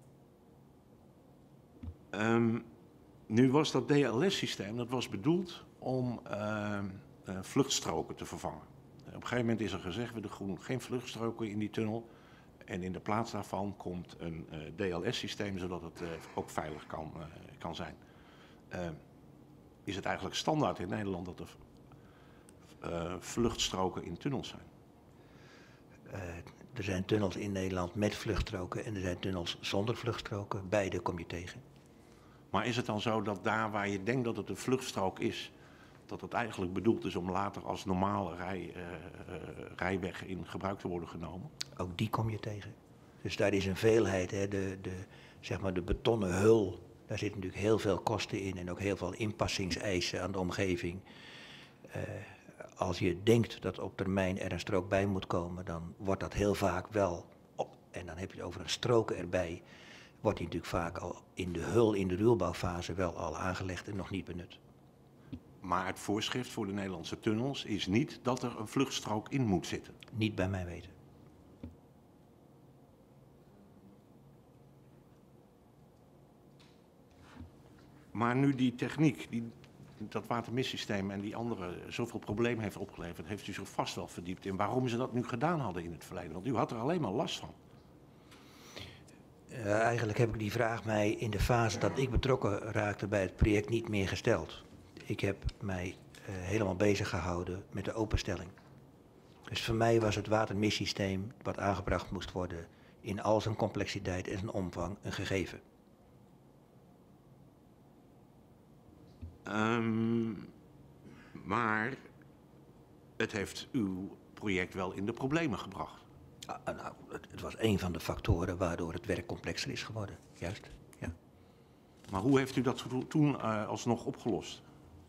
Um, nu was dat D L S-systeem, dat was bedoeld om uh, uh, vluchtstroken te vervangen. Op een gegeven moment is er gezegd, we doen geen vluchtstroken in die tunnel. En in de plaats daarvan komt een uh, D L S-systeem, zodat het uh, ook veilig kan, uh, kan zijn. Uh, is het eigenlijk standaard in Nederland dat er uh, vluchtstroken in tunnels zijn? Uh, er zijn tunnels in Nederland met vluchtstroken en er zijn tunnels zonder vluchtstroken. Beide kom je tegen. Maar is het dan zo dat daar waar je denkt dat het een vluchtstrook is, dat het eigenlijk bedoeld is om later als normale rij, uh, uh, rijweg in gebruik te worden genomen? Ook die kom je tegen. Dus daar is een veelheid, hè. De, de, zeg maar de betonnen hul, daar zitten natuurlijk heel veel kosten in en ook heel veel inpassingseisen aan de omgeving. Uh, als je denkt dat op termijn er een strook bij moet komen, dan wordt dat heel vaak wel op. En dan heb je het over een strook erbij. Wordt die natuurlijk vaak al in de hul, in de ruwbouwfase wel al aangelegd en nog niet benut. Maar het voorschrift voor de Nederlandse tunnels is niet dat er een vluchtstrook in moet zitten? Niet bij mij weten. Maar nu die techniek, die, dat watermissysteem en die andere zoveel problemen heeft opgeleverd, heeft u zich vast wel verdiept in waarom ze dat nu gedaan hadden in het verleden. Want u had er alleen maar last van. Uh, eigenlijk heb ik die vraag mij in de fase dat ik betrokken raakte bij het project niet meer gesteld. Ik heb mij uh, helemaal bezig gehouden met de openstelling. Dus voor mij was het watermissysteem wat aangebracht moest worden in al zijn complexiteit en zijn omvang een gegeven. Um, maar het heeft uw project wel in de problemen gebracht. Ah, nou, het, het was een van de factoren waardoor het werk complexer is geworden, juist. Ja. Maar hoe heeft u dat toen uh, alsnog opgelost?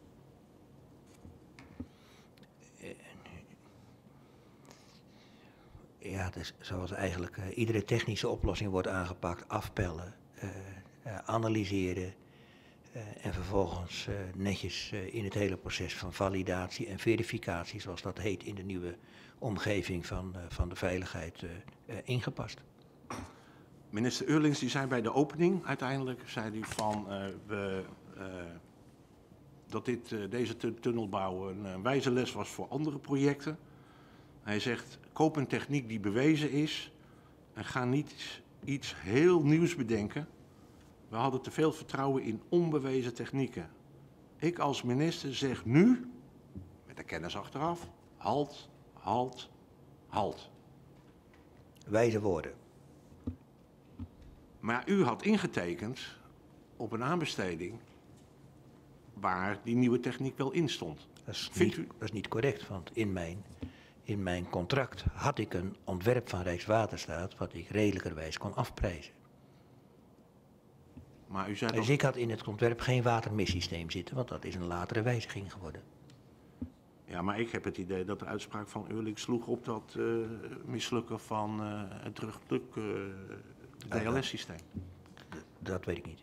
Ja, dus zoals eigenlijk uh, iedere technische oplossing wordt aangepakt, afpellen, uh, uh, analyseren uh, en vervolgens uh, netjes uh, in het hele proces van validatie en verificatie, zoals dat heet in de nieuwe omgeving van, uh, van de veiligheid, uh, uh, ingepast. Minister Eurlings die zei bij de opening uiteindelijk, zei hij van uh, we, uh, dat dit, uh, deze tunnelbouw een uh, wijze les was voor andere projecten. Hij zegt, koop een techniek die bewezen is en ga niet iets heel nieuws bedenken. We hadden te veel vertrouwen in onbewezen technieken. Ik als minister zeg nu, met de kennis achteraf, halt, halt, halt. Wijze woorden. Maar u had ingetekend op een aanbesteding waar die nieuwe techniek wel in stond. Dat is, Vindt niet, u... dat is niet correct, want in mijn, in mijn contract had ik een ontwerp van Rijkswaterstaat wat ik redelijkerwijs kon afprijzen. Maar u zei dus dat... ik had in het ontwerp geen watermissysteem zitten, want dat is een latere wijziging geworden. Ja, maar ik heb het idee dat de uitspraak van Eurlings sloeg op dat uh, mislukken van uh, het terugluk uh, D L S-systeem. Dat, dat weet ik niet.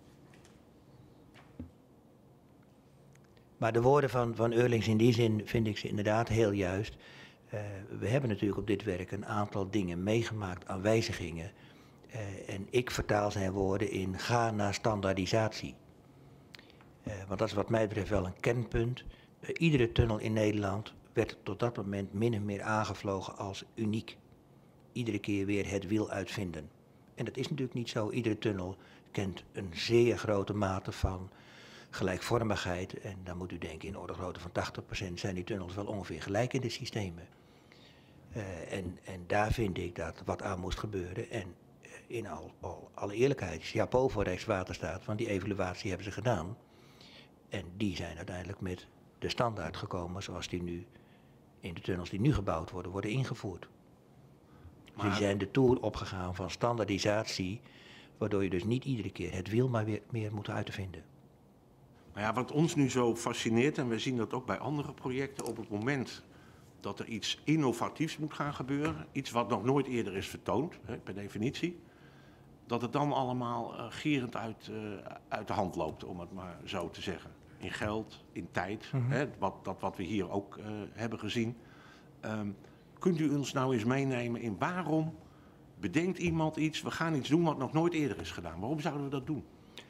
Maar de woorden van, van Eurlings in die zin vind ik ze inderdaad heel juist. Uh, we hebben natuurlijk op dit werk een aantal dingen meegemaakt aan wijzigingen. Uh, en ik vertaal zijn woorden in ga naar standaardisatie. Uh, want dat is wat mij betreft wel een kernpunt. Uh, iedere tunnel in Nederland werd tot dat moment min of meer aangevlogen als uniek. Iedere keer weer het wiel uitvinden. En dat is natuurlijk niet zo. Iedere tunnel kent een zeer grote mate van gelijkvormigheid. En dan moet u denken, in orde grootte van tachtig procent zijn die tunnels wel ongeveer gelijk in de systemen. Uh, en, en daar vind ik dat wat aan moest gebeuren. En uh, in al, al, alle eerlijkheid, chapeau voor Rijkswaterstaat, want die evaluatie hebben ze gedaan. En die zijn uiteindelijk met de standaard gekomen zoals die nu in de tunnels die nu gebouwd worden, worden ingevoerd. Maar... Die zijn de toer opgegaan van standaardisatie, waardoor je dus niet iedere keer het wiel maar weer meer moet uitvinden. Maar ja, wat ons nu zo fascineert, en we zien dat ook bij andere projecten, op het moment dat er iets innovatiefs moet gaan gebeuren, iets wat nog nooit eerder is vertoond, hè, per definitie, dat het dan allemaal uh, gierend uit, uh, uit de hand loopt, om het maar zo te zeggen. In geld, in tijd, mm-hmm. hè, wat, dat wat we hier ook uh, hebben gezien. Um, kunt u ons nou eens meenemen in waarom bedenkt iemand iets, we gaan iets doen wat nog nooit eerder is gedaan. Waarom zouden we dat doen?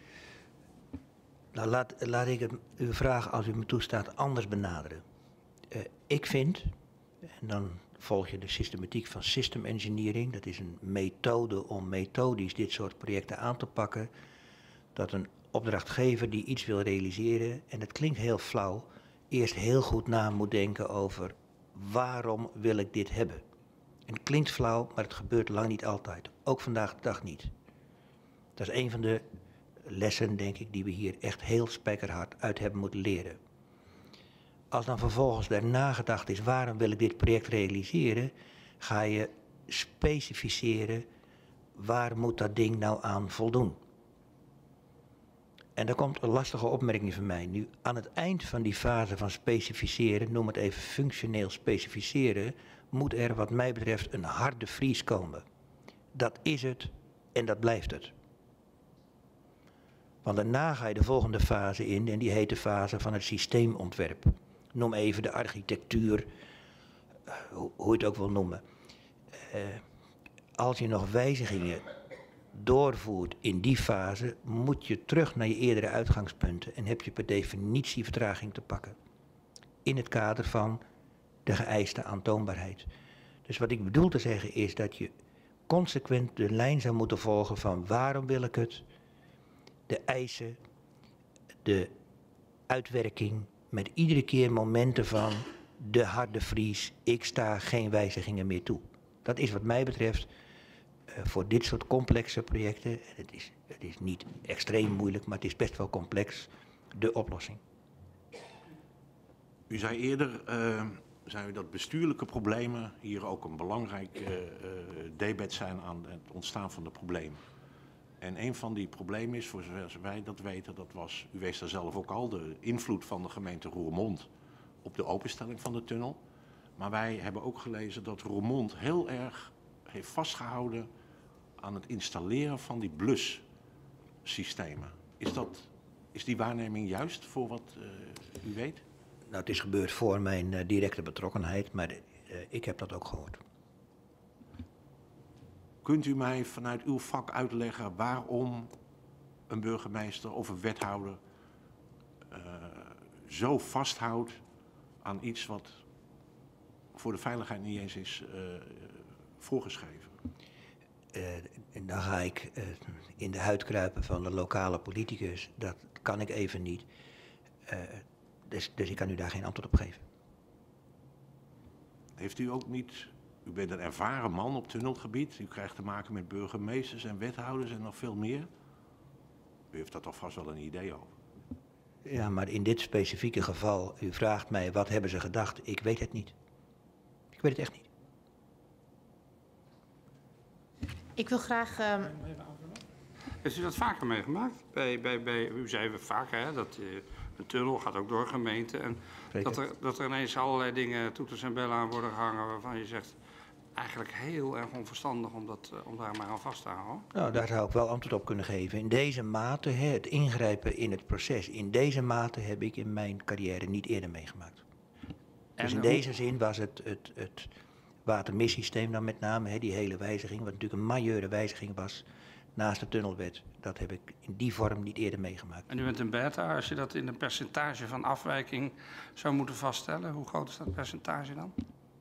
Nou, laat, laat ik het, uw vraag, als u me toestaat, anders benaderen. Uh, ik vind, en dan volg je de systematiek van system engineering, dat is een methode om methodisch dit soort projecten aan te pakken, dat een opdrachtgever die iets wil realiseren, en dat klinkt heel flauw, eerst heel goed na moet denken over waarom wil ik dit hebben. En het klinkt flauw, maar het gebeurt lang niet altijd. Ook vandaag de dag niet. Dat is een van de lessen, denk ik, die we hier echt heel spijkerhard uit hebben moeten leren. Als dan vervolgens daarna gedacht is, waarom wil ik dit project realiseren, ga je specificeren, waar moet dat ding nou aan voldoen? En daar komt een lastige opmerking van mij. Nu, aan het eind van die fase van specificeren, noem het even functioneel specificeren, moet er wat mij betreft een harde vries komen. Dat is het en dat blijft het. Want daarna ga je de volgende fase in en die heet de fase van het systeemontwerp. Noem even de architectuur, uh, hoe je het ook wil noemen. Uh, als je nog wijzigingen doorvoert in die fase, moet je terug naar je eerdere uitgangspunten en heb je per definitie vertraging te pakken. In het kader van de geëiste aantoonbaarheid. Dus wat ik bedoel te zeggen is dat je consequent de lijn zou moeten volgen van waarom wil ik het, de eisen, de uitwerking, met iedere keer momenten van de harde vries, ik sta geen wijzigingen meer toe. Dat is wat mij betreft uh, voor dit soort complexe projecten, het is, het is niet extreem moeilijk, maar het is best wel complex, de oplossing. U zei eerder, uh, zei u dat bestuurlijke problemen hier ook een belangrijk uh, uh, debet zijn aan het ontstaan van de problemen. En een van die problemen is, voor zover wij dat weten, dat was, u wees daar zelf ook al, de invloed van de gemeente Roermond op de openstelling van de tunnel. Maar wij hebben ook gelezen dat Roermond heel erg heeft vastgehouden aan het installeren van die blussystemen. Is, dat, is die waarneming juist voor wat uh, u weet? Nou, het is gebeurd voor mijn uh, directe betrokkenheid, maar uh, ik heb dat ook gehoord. Kunt u mij vanuit uw vak uitleggen waarom een burgemeester of een wethouder uh, zo vasthoudt aan iets wat voor de veiligheid niet eens is uh, voorgeschreven? Uh, en dan ga ik uh, in de huid kruipen van de lokale politicus. Dat kan ik even niet. Uh, dus, dus ik kan u daar geen antwoord op geven. Heeft u ook niet... U bent een ervaren man op tunnelgebied. U krijgt te maken met burgemeesters en wethouders en nog veel meer. U heeft daar toch vast wel een idee over. Ja, maar in dit specifieke geval, u vraagt mij wat hebben ze gedacht. Ik weet het niet. Ik weet het echt niet. Ik wil graag... Um... Heeft u dat vaker meegemaakt? Bij, bij, bij, u zei vaker hè, dat uh, een tunnel gaat ook door gemeenten. En dat er, dat er ineens allerlei dingen, toeters en bellen aan worden gehangen waarvan je zegt... Eigenlijk heel erg onverstandig om, dat, om daar maar aan vast te houden. Nou, daar zou ik wel antwoord op kunnen geven. In deze mate, hè, het ingrijpen in het proces, in deze mate heb ik in mijn carrière niet eerder meegemaakt. En dus in deze zin was het, het, het watermissysteem dan met name, hè, die hele wijziging, wat natuurlijk een majeure wijziging was naast de tunnelwet. Dat heb ik in die vorm niet eerder meegemaakt. En u bent een beta, als je dat in een percentage van afwijking zou moeten vaststellen, hoe groot is dat percentage dan?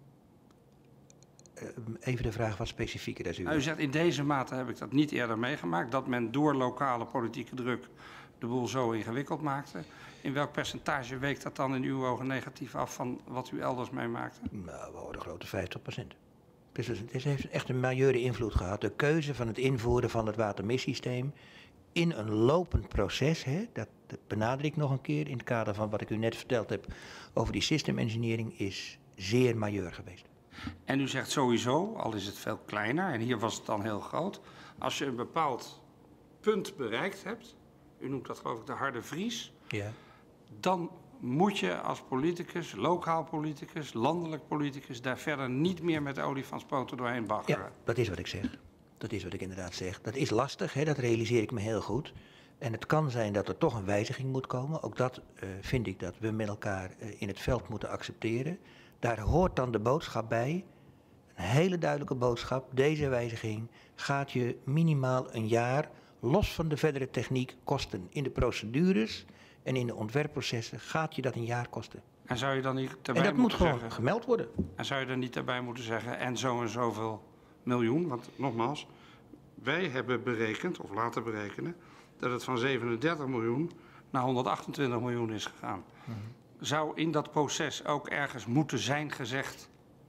Even de vraag wat specifieker is u. Nou, u zegt in deze mate heb ik dat niet eerder meegemaakt. Dat men door lokale politieke druk de boel zo ingewikkeld maakte. In welk percentage weekt dat dan in uw ogen negatief af van wat u elders meemaakte? Nou, we horen grote vijftig procent. Dus het heeft echt een majeure invloed gehad. De keuze van het invoeren van het watermissysteem in een lopend proces, hè, dat, dat benader ik nog een keer in het kader van wat ik u net verteld heb over die system engineering, is zeer majeur geweest. En u zegt sowieso, al is het veel kleiner, en hier was het dan heel groot, als je een bepaald punt bereikt hebt, u noemt dat geloof ik de harde vries, ja. Dan moet je als politicus, lokaal politicus, landelijk politicus, daar verder niet meer met olifantspoten doorheen baggeren. Ja, dat is wat ik zeg. Dat is wat ik inderdaad zeg. Dat is lastig, hè? Dat realiseer ik me heel goed. En het kan zijn dat er toch een wijziging moet komen. Ook dat uh, vind ik dat we met elkaar uh, in het veld moeten accepteren. Daar hoort dan de boodschap bij, een hele duidelijke boodschap. Deze wijziging gaat je minimaal een jaar, los van de verdere techniek, kosten. In de procedures en in de ontwerpprocessen gaat je dat een jaar kosten. En zou je dan niet En daarbij dat moet moeten gewoon zeggen... gemeld worden. En zou je er niet daarbij moeten zeggen, en zo en zoveel miljoen? Want nogmaals, wij hebben berekend, of laten berekenen, dat het van zevenendertig miljoen naar honderdachtentwintig miljoen is gegaan. Mm-hmm. Zou in dat proces ook ergens moeten zijn gezegd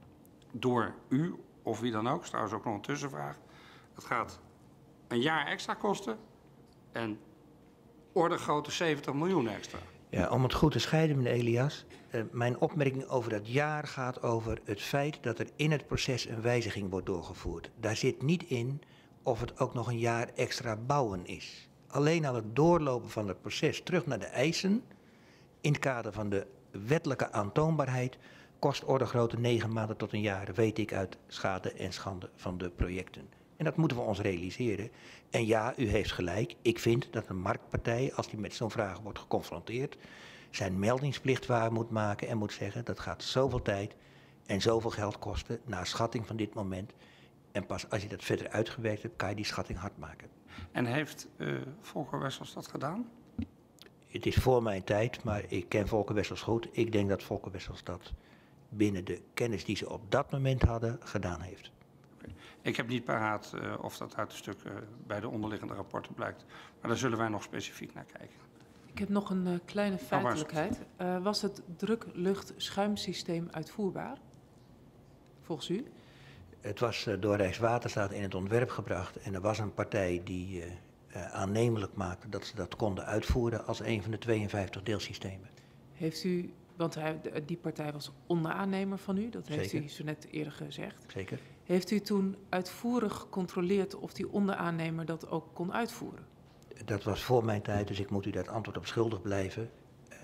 door u, of wie dan ook, is trouwens ook nog een tussenvraag. Het gaat een jaar extra kosten en orde grootte zeventig miljoen extra. Ja, om het goed te scheiden, meneer Elias. Uh, mijn opmerking over dat jaar gaat over het feit dat er in het proces een wijziging wordt doorgevoerd. Daar zit niet in of het ook nog een jaar extra bouwen is. Alleen al het doorlopen van het proces terug naar de eisen, in het kader van de wettelijke aantoonbaarheid, kost orde grootte negen maanden tot een jaar, weet ik uit schade en schande van de projecten. En dat moeten we ons realiseren. En ja, u heeft gelijk. Ik vind dat een marktpartij, als die met zo'n vraag wordt geconfronteerd, zijn meldingsplicht waar moet maken en moet zeggen, dat gaat zoveel tijd en zoveel geld kosten, naar schatting van dit moment. En pas als je dat verder uitgewerkt hebt, kan je die schatting hard maken. En heeft uh, Volker Wessels dat gedaan? Het is voor mijn tijd, maar ik ken Volker Wessels goed. Ik denk dat Volker Wessels dat binnen de kennis die ze op dat moment hadden, gedaan heeft. Ik heb niet paraat uh, of dat uit de stukken uh, bij de onderliggende rapporten blijkt. Maar daar zullen wij nog specifiek naar kijken. Ik heb nog een uh, kleine feitelijkheid. Uh, was het druk-lucht-schuimsysteem uitvoerbaar, volgens u? Het was uh, door Rijkswaterstaat in het ontwerp gebracht. En er was een partij die uh, uh, aannemelijk maakte dat ze dat konden uitvoeren als een van de tweeënvijftig deelsystemen. Heeft u, want hij, die partij was onderaannemer van u, dat heeft Zeker. u zo net eerder gezegd. Zeker. Heeft u toen uitvoerig gecontroleerd of die onderaannemer dat ook kon uitvoeren? Dat was voor mijn tijd, dus ik moet u dat antwoord op schuldig blijven. Uh,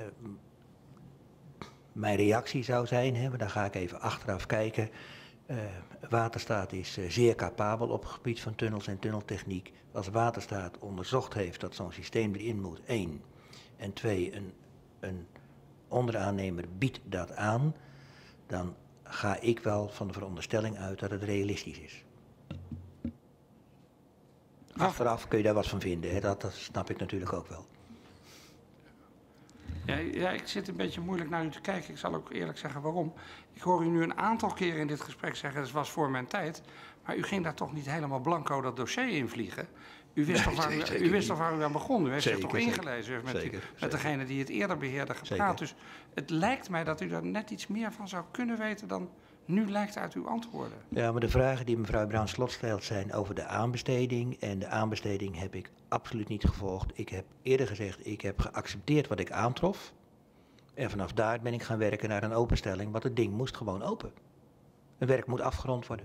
mijn reactie zou zijn, hè, maar dan ga ik even achteraf kijken. Uh, Waterstaat is uh, zeer capabel op het gebied van tunnels en tunneltechniek. Als Waterstaat onderzocht heeft dat zo'n systeem erin moet, één. En twee, een, een onderaannemer biedt dat aan, dan ga ik wel van de veronderstelling uit dat het realistisch is. Achteraf kun je daar wat van vinden, hè? Dat, dat snap ik natuurlijk ook wel. Ja, ja, ik zit een beetje moeilijk naar u te kijken. Ik zal ook eerlijk zeggen waarom. Ik hoor u nu een aantal keren in dit gesprek zeggen, het was voor mijn tijd. Maar u ging daar toch niet helemaal blanco dat dossier invliegen. U wist, nee, toch, waar zeker, u, u wist toch waar u aan begon? U heeft zeker, zich toch ingelezen? U heeft met, zeker, die, met zeker. degene die het eerder beheerde gepraat. Dus het lijkt mij dat u daar net iets meer van zou kunnen weten dan nu lijkt uit uw antwoorden. Ja, maar de vragen die mevrouw Bruins-Slot stelt zijn over de aanbesteding. En de aanbesteding heb ik absoluut niet gevolgd. Ik heb eerder gezegd, ik heb geaccepteerd wat ik aantrof. En vanaf daar ben ik gaan werken naar een openstelling, want het ding moest gewoon open. Een werk moet afgerond worden.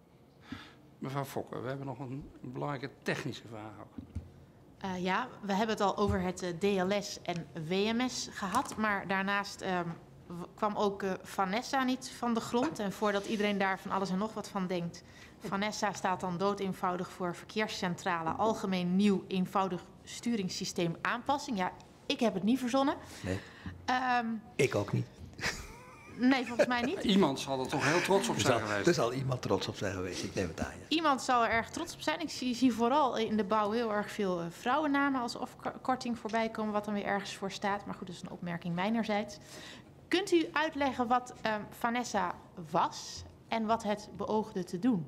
Mevrouw Fokker, we hebben nog een, een belangrijke technische vraag ook. Uh, ja, we hebben het al over het uh, D L S en W M S gehad, maar daarnaast um, kwam ook uh, Vanessa niet van de grond. En voordat iedereen daar van alles en nog wat van denkt, Vanessa staat dan doodeenvoudig voor Verkeerscentrale Algemeen Nieuw Eenvoudig Sturingssysteem Aanpassing. Ja, ik heb het niet verzonnen. Nee, Um, ik ook niet. nee, volgens mij niet. Iemand zal er toch heel trots op Er zijn zal, geweest. er zal iemand trots op zijn geweest, ik neem het aan. Ja. Iemand zal er erg trots op zijn. Ik zie, zie vooral in de bouw heel erg veel uh, vrouwennamen als afkorting voorbij komen, wat dan weer ergens voor staat. Maar goed, dat is een opmerking mijnerzijds. Kunt u uitleggen wat uh, Vanessa was en wat het beoogde te doen?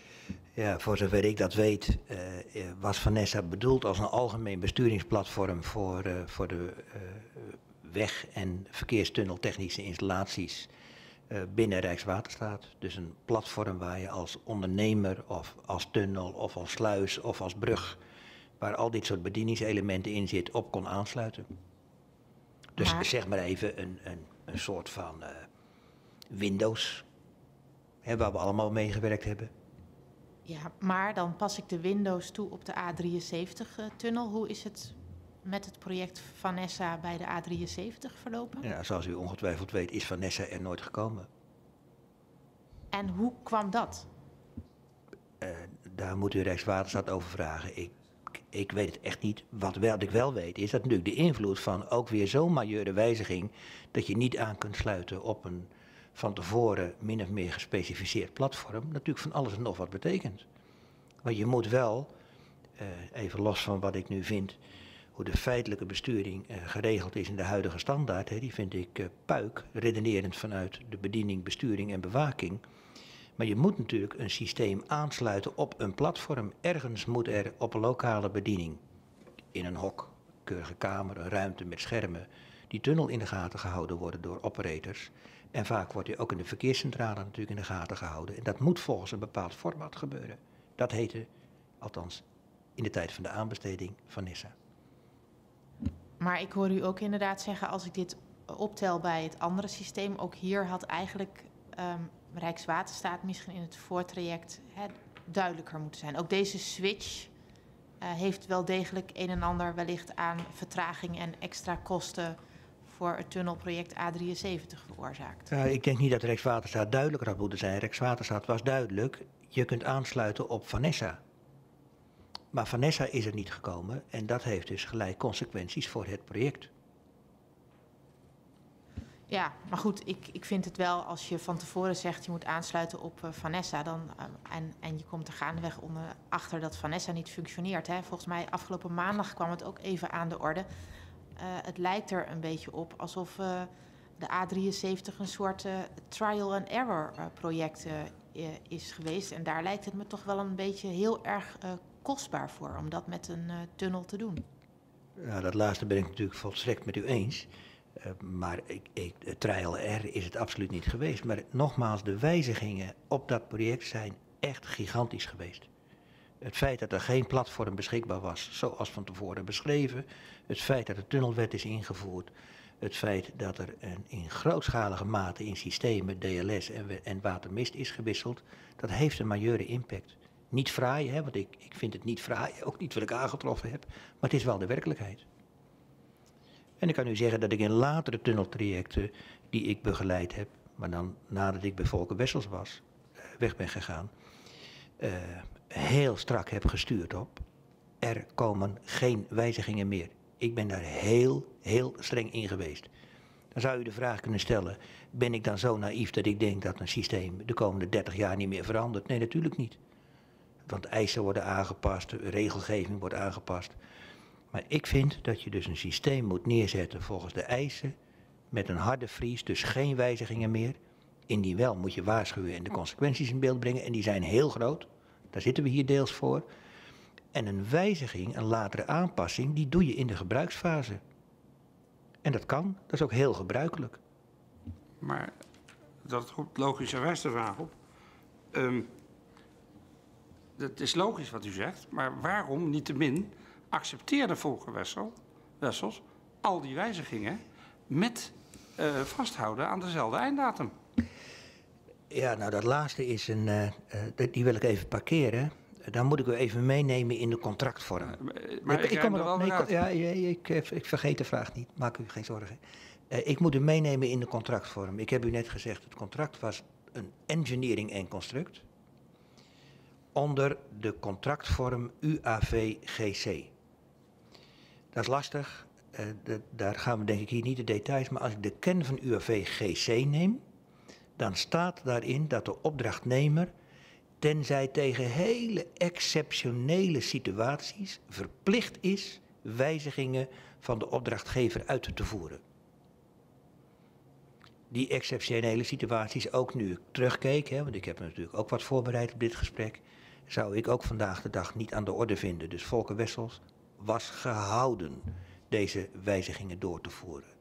Ja, voor zover ik dat weet, uh, was Vanessa bedoeld als een algemeen besturingsplatform voor, uh, voor de uh, weg- en verkeerstunneltechnische installaties uh, binnen Rijkswaterstaat. Dus een platform waar je als ondernemer of als tunnel of als sluis of als brug, waar al dit soort bedieningselementen in zit, op kon aansluiten. Dus Maar... zeg maar even een, een, een soort van uh, Windows, hè, waar we allemaal mee gewerkt hebben. Ja, maar dan pas ik de Windows toe op de A drieënzeventig-tunnel. Uh, Hoe is het met het project Vanessa bij de A drieënzeventig verlopen? Ja, zoals u ongetwijfeld weet is Vanessa er nooit gekomen. En hoe kwam dat? Uh, daar moet u Rijkswaterstaat over vragen. Ik, ik weet het echt niet. Wat, wel, wat ik wel weet is dat natuurlijk de invloed van ook weer zo'n majeure wijziging, dat je niet aan kunt sluiten op een van tevoren min of meer gespecificeerd platform natuurlijk van alles en nog wat betekent. Want je moet wel, uh, even los van wat ik nu vind, hoe de feitelijke besturing uh, geregeld is in de huidige standaard, hè, die vind ik uh, puik, redenerend vanuit de bediening, besturing en bewaking. Maar je moet natuurlijk een systeem aansluiten op een platform. Ergens moet er op een lokale bediening, in een hok, keurige kamer, een ruimte met schermen, die tunnel in de gaten gehouden worden door operators. En vaak wordt die ook in de verkeerscentrale natuurlijk in de gaten gehouden. En dat moet volgens een bepaald format gebeuren. Dat heette, althans in de tijd van de aanbesteding, Vanessa. Maar ik hoor u ook inderdaad zeggen, als ik dit optel bij het andere systeem, ook hier had eigenlijk um, Rijkswaterstaat misschien in het voortraject hè, duidelijker moeten zijn. Ook deze switch uh, heeft wel degelijk een en ander wellicht aan vertraging en extra kosten voor het tunnelproject A drieënzeventig veroorzaakt. Ja, ik denk niet dat Rijkswaterstaat duidelijker had moeten zijn. Rijkswaterstaat was duidelijk, je kunt aansluiten op Vanessa. Maar Vanessa is er niet gekomen en dat heeft dus gelijk consequenties voor het project. Ja, maar goed, ik, ik vind het wel, als je van tevoren zegt je moet aansluiten op uh, Vanessa, dan, uh, en, en je komt er gaandeweg onder, achter dat Vanessa niet functioneert. Hè. Volgens mij afgelopen maandag kwam het ook even aan de orde. Uh, het lijkt er een beetje op alsof uh, de A drieënzeventig een soort uh, trial and error uh, project uh, is geweest. En daar lijkt het me toch wel een beetje heel erg uh, kostbaar voor om dat met een uh, tunnel te doen. Ja, dat laatste ben ik natuurlijk volstrekt met u eens. Uh, maar ik, ik, trial R is het absoluut niet geweest. Maar nogmaals, de wijzigingen op dat project zijn echt gigantisch geweest. Het feit dat er geen platform beschikbaar was, zoals van tevoren beschreven. Het feit dat de tunnelwet is ingevoerd. Het feit dat er een, in grootschalige mate in systemen D L S en, en watermist is gewisseld. Dat heeft een majeure impact. Niet fraai, hè, want ik, ik vind het niet fraai, ook niet wat ik aangetroffen heb. Maar het is wel de werkelijkheid. En ik kan u zeggen dat ik in latere tunneltrajecten die ik begeleid heb, maar dan nadat ik bij Volker Wessels was, weg ben gegaan, uh, heel strak heb gestuurd op. Er komen geen wijzigingen meer. Ik ben daar heel, heel streng in geweest. Dan zou u de vraag kunnen stellen, ben ik dan zo naïef dat ik denk dat een systeem de komende dertig jaar niet meer verandert? Nee, natuurlijk niet. Want eisen worden aangepast, regelgeving wordt aangepast. Maar ik vind dat je dus een systeem moet neerzetten volgens de eisen, met een harde vries, dus geen wijzigingen meer. Indien wel moet je waarschuwen en de consequenties in beeld brengen, en die zijn heel groot. Daar zitten we hier deels voor. En een wijziging, een latere aanpassing, die doe je in de gebruiksfase. En dat kan, dat is ook heel gebruikelijk. Maar dat roept logischerwijs de vraag op. Um, het is logisch wat u zegt, maar waarom niettemin accepteerde Volker Wessel, Wessels al die wijzigingen met uh, vasthouden aan dezelfde einddatum? Ja, nou dat laatste is een, uh, uh, die wil ik even parkeren. Dan moet ik u even meenemen in de contractvorm. Uh, maar ik, ik, ik kom er wel nee, uit. Ja, ik, ik, ik vergeet de vraag niet, maak u geen zorgen. Uh, ik moet u meenemen in de contractvorm. Ik heb u net gezegd, het contract was een engineering en construct onder de contractvorm U A V G C. Dat is lastig, uh, de, daar gaan we denk ik hier niet de details, maar als ik de kern van U A V G C neem, dan staat daarin dat de opdrachtnemer, tenzij tegen hele exceptionele situaties, verplicht is wijzigingen van de opdrachtgever uit te voeren. Die exceptionele situaties, ook nu ik terugkeek, hè, want ik heb natuurlijk ook wat voorbereid op dit gesprek, zou ik ook vandaag de dag niet aan de orde vinden. Dus Volker Wessels was gehouden deze wijzigingen door te voeren.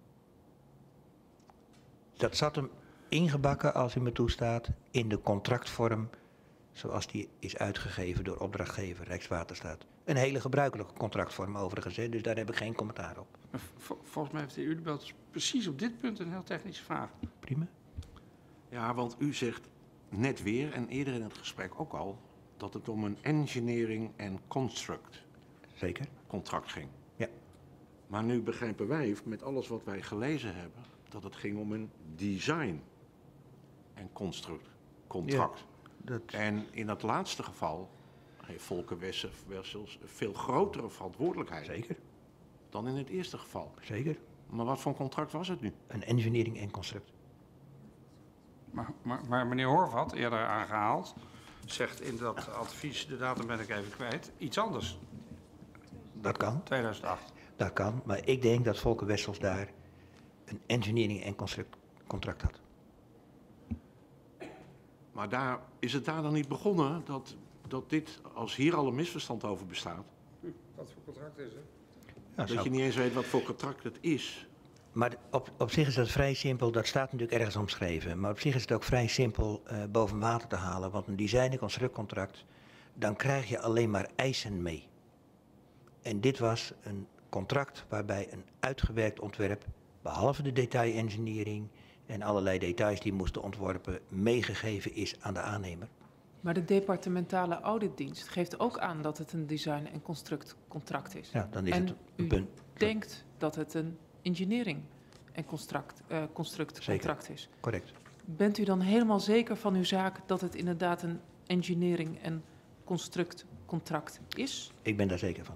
Dat zat hem ingebakken, als u me toestaat, in de contractvorm zoals die is uitgegeven door opdrachtgever Rijkswaterstaat. Een hele gebruikelijke contractvorm overigens, hè, dus daar heb ik geen commentaar op. Volgens mij heeft de heer Udenbelt precies op dit punt een heel technische vraag. Prima. Ja, want u zegt net weer, en eerder in het gesprek ook al, dat het om een engineering en construct Zeker. contract ging. Ja. Maar nu begrijpen wij, met alles wat wij gelezen hebben, dat het ging om een design en construct contract. Ja, dat... En in dat laatste geval heeft Volker Wessels een veel grotere verantwoordelijkheid. Zeker. Dan in het eerste geval. Zeker. Maar wat voor een contract was het nu? Een engineering en construct. Maar, maar, maar meneer Horvat, eerder aangehaald, zegt in dat advies, de datum ben ik even kwijt, iets anders. Dat kan, tweeduizend acht. dat kan. Maar ik denk dat Volker Wessels daar een engineering en construct contract had. Maar daar, is het daar dan niet begonnen dat, dat dit, als hier al een misverstand over bestaat, Wat voor contract is het? Ja, dat zou- je niet eens weet wat voor contract het is? Maar op, op zich is dat vrij simpel, dat staat natuurlijk ergens omschreven. Maar op zich is het ook vrij simpel uh, boven water te halen. Want een design- en constructcontract, dan krijg je alleen maar eisen mee. En dit was een contract waarbij een uitgewerkt ontwerp, behalve de detail-engineering en allerlei details die moesten ontworpen, meegegeven is aan de aannemer. Maar de departementale auditdienst geeft ook aan dat het een design- en constructcontract is. Ja, dan is en het een u punt. denkt dat het een engineering en construct, uh, constructcontract is. Correct. Bent u dan helemaal zeker van uw zaak dat het inderdaad een engineering en constructcontract is? Ik ben daar zeker van.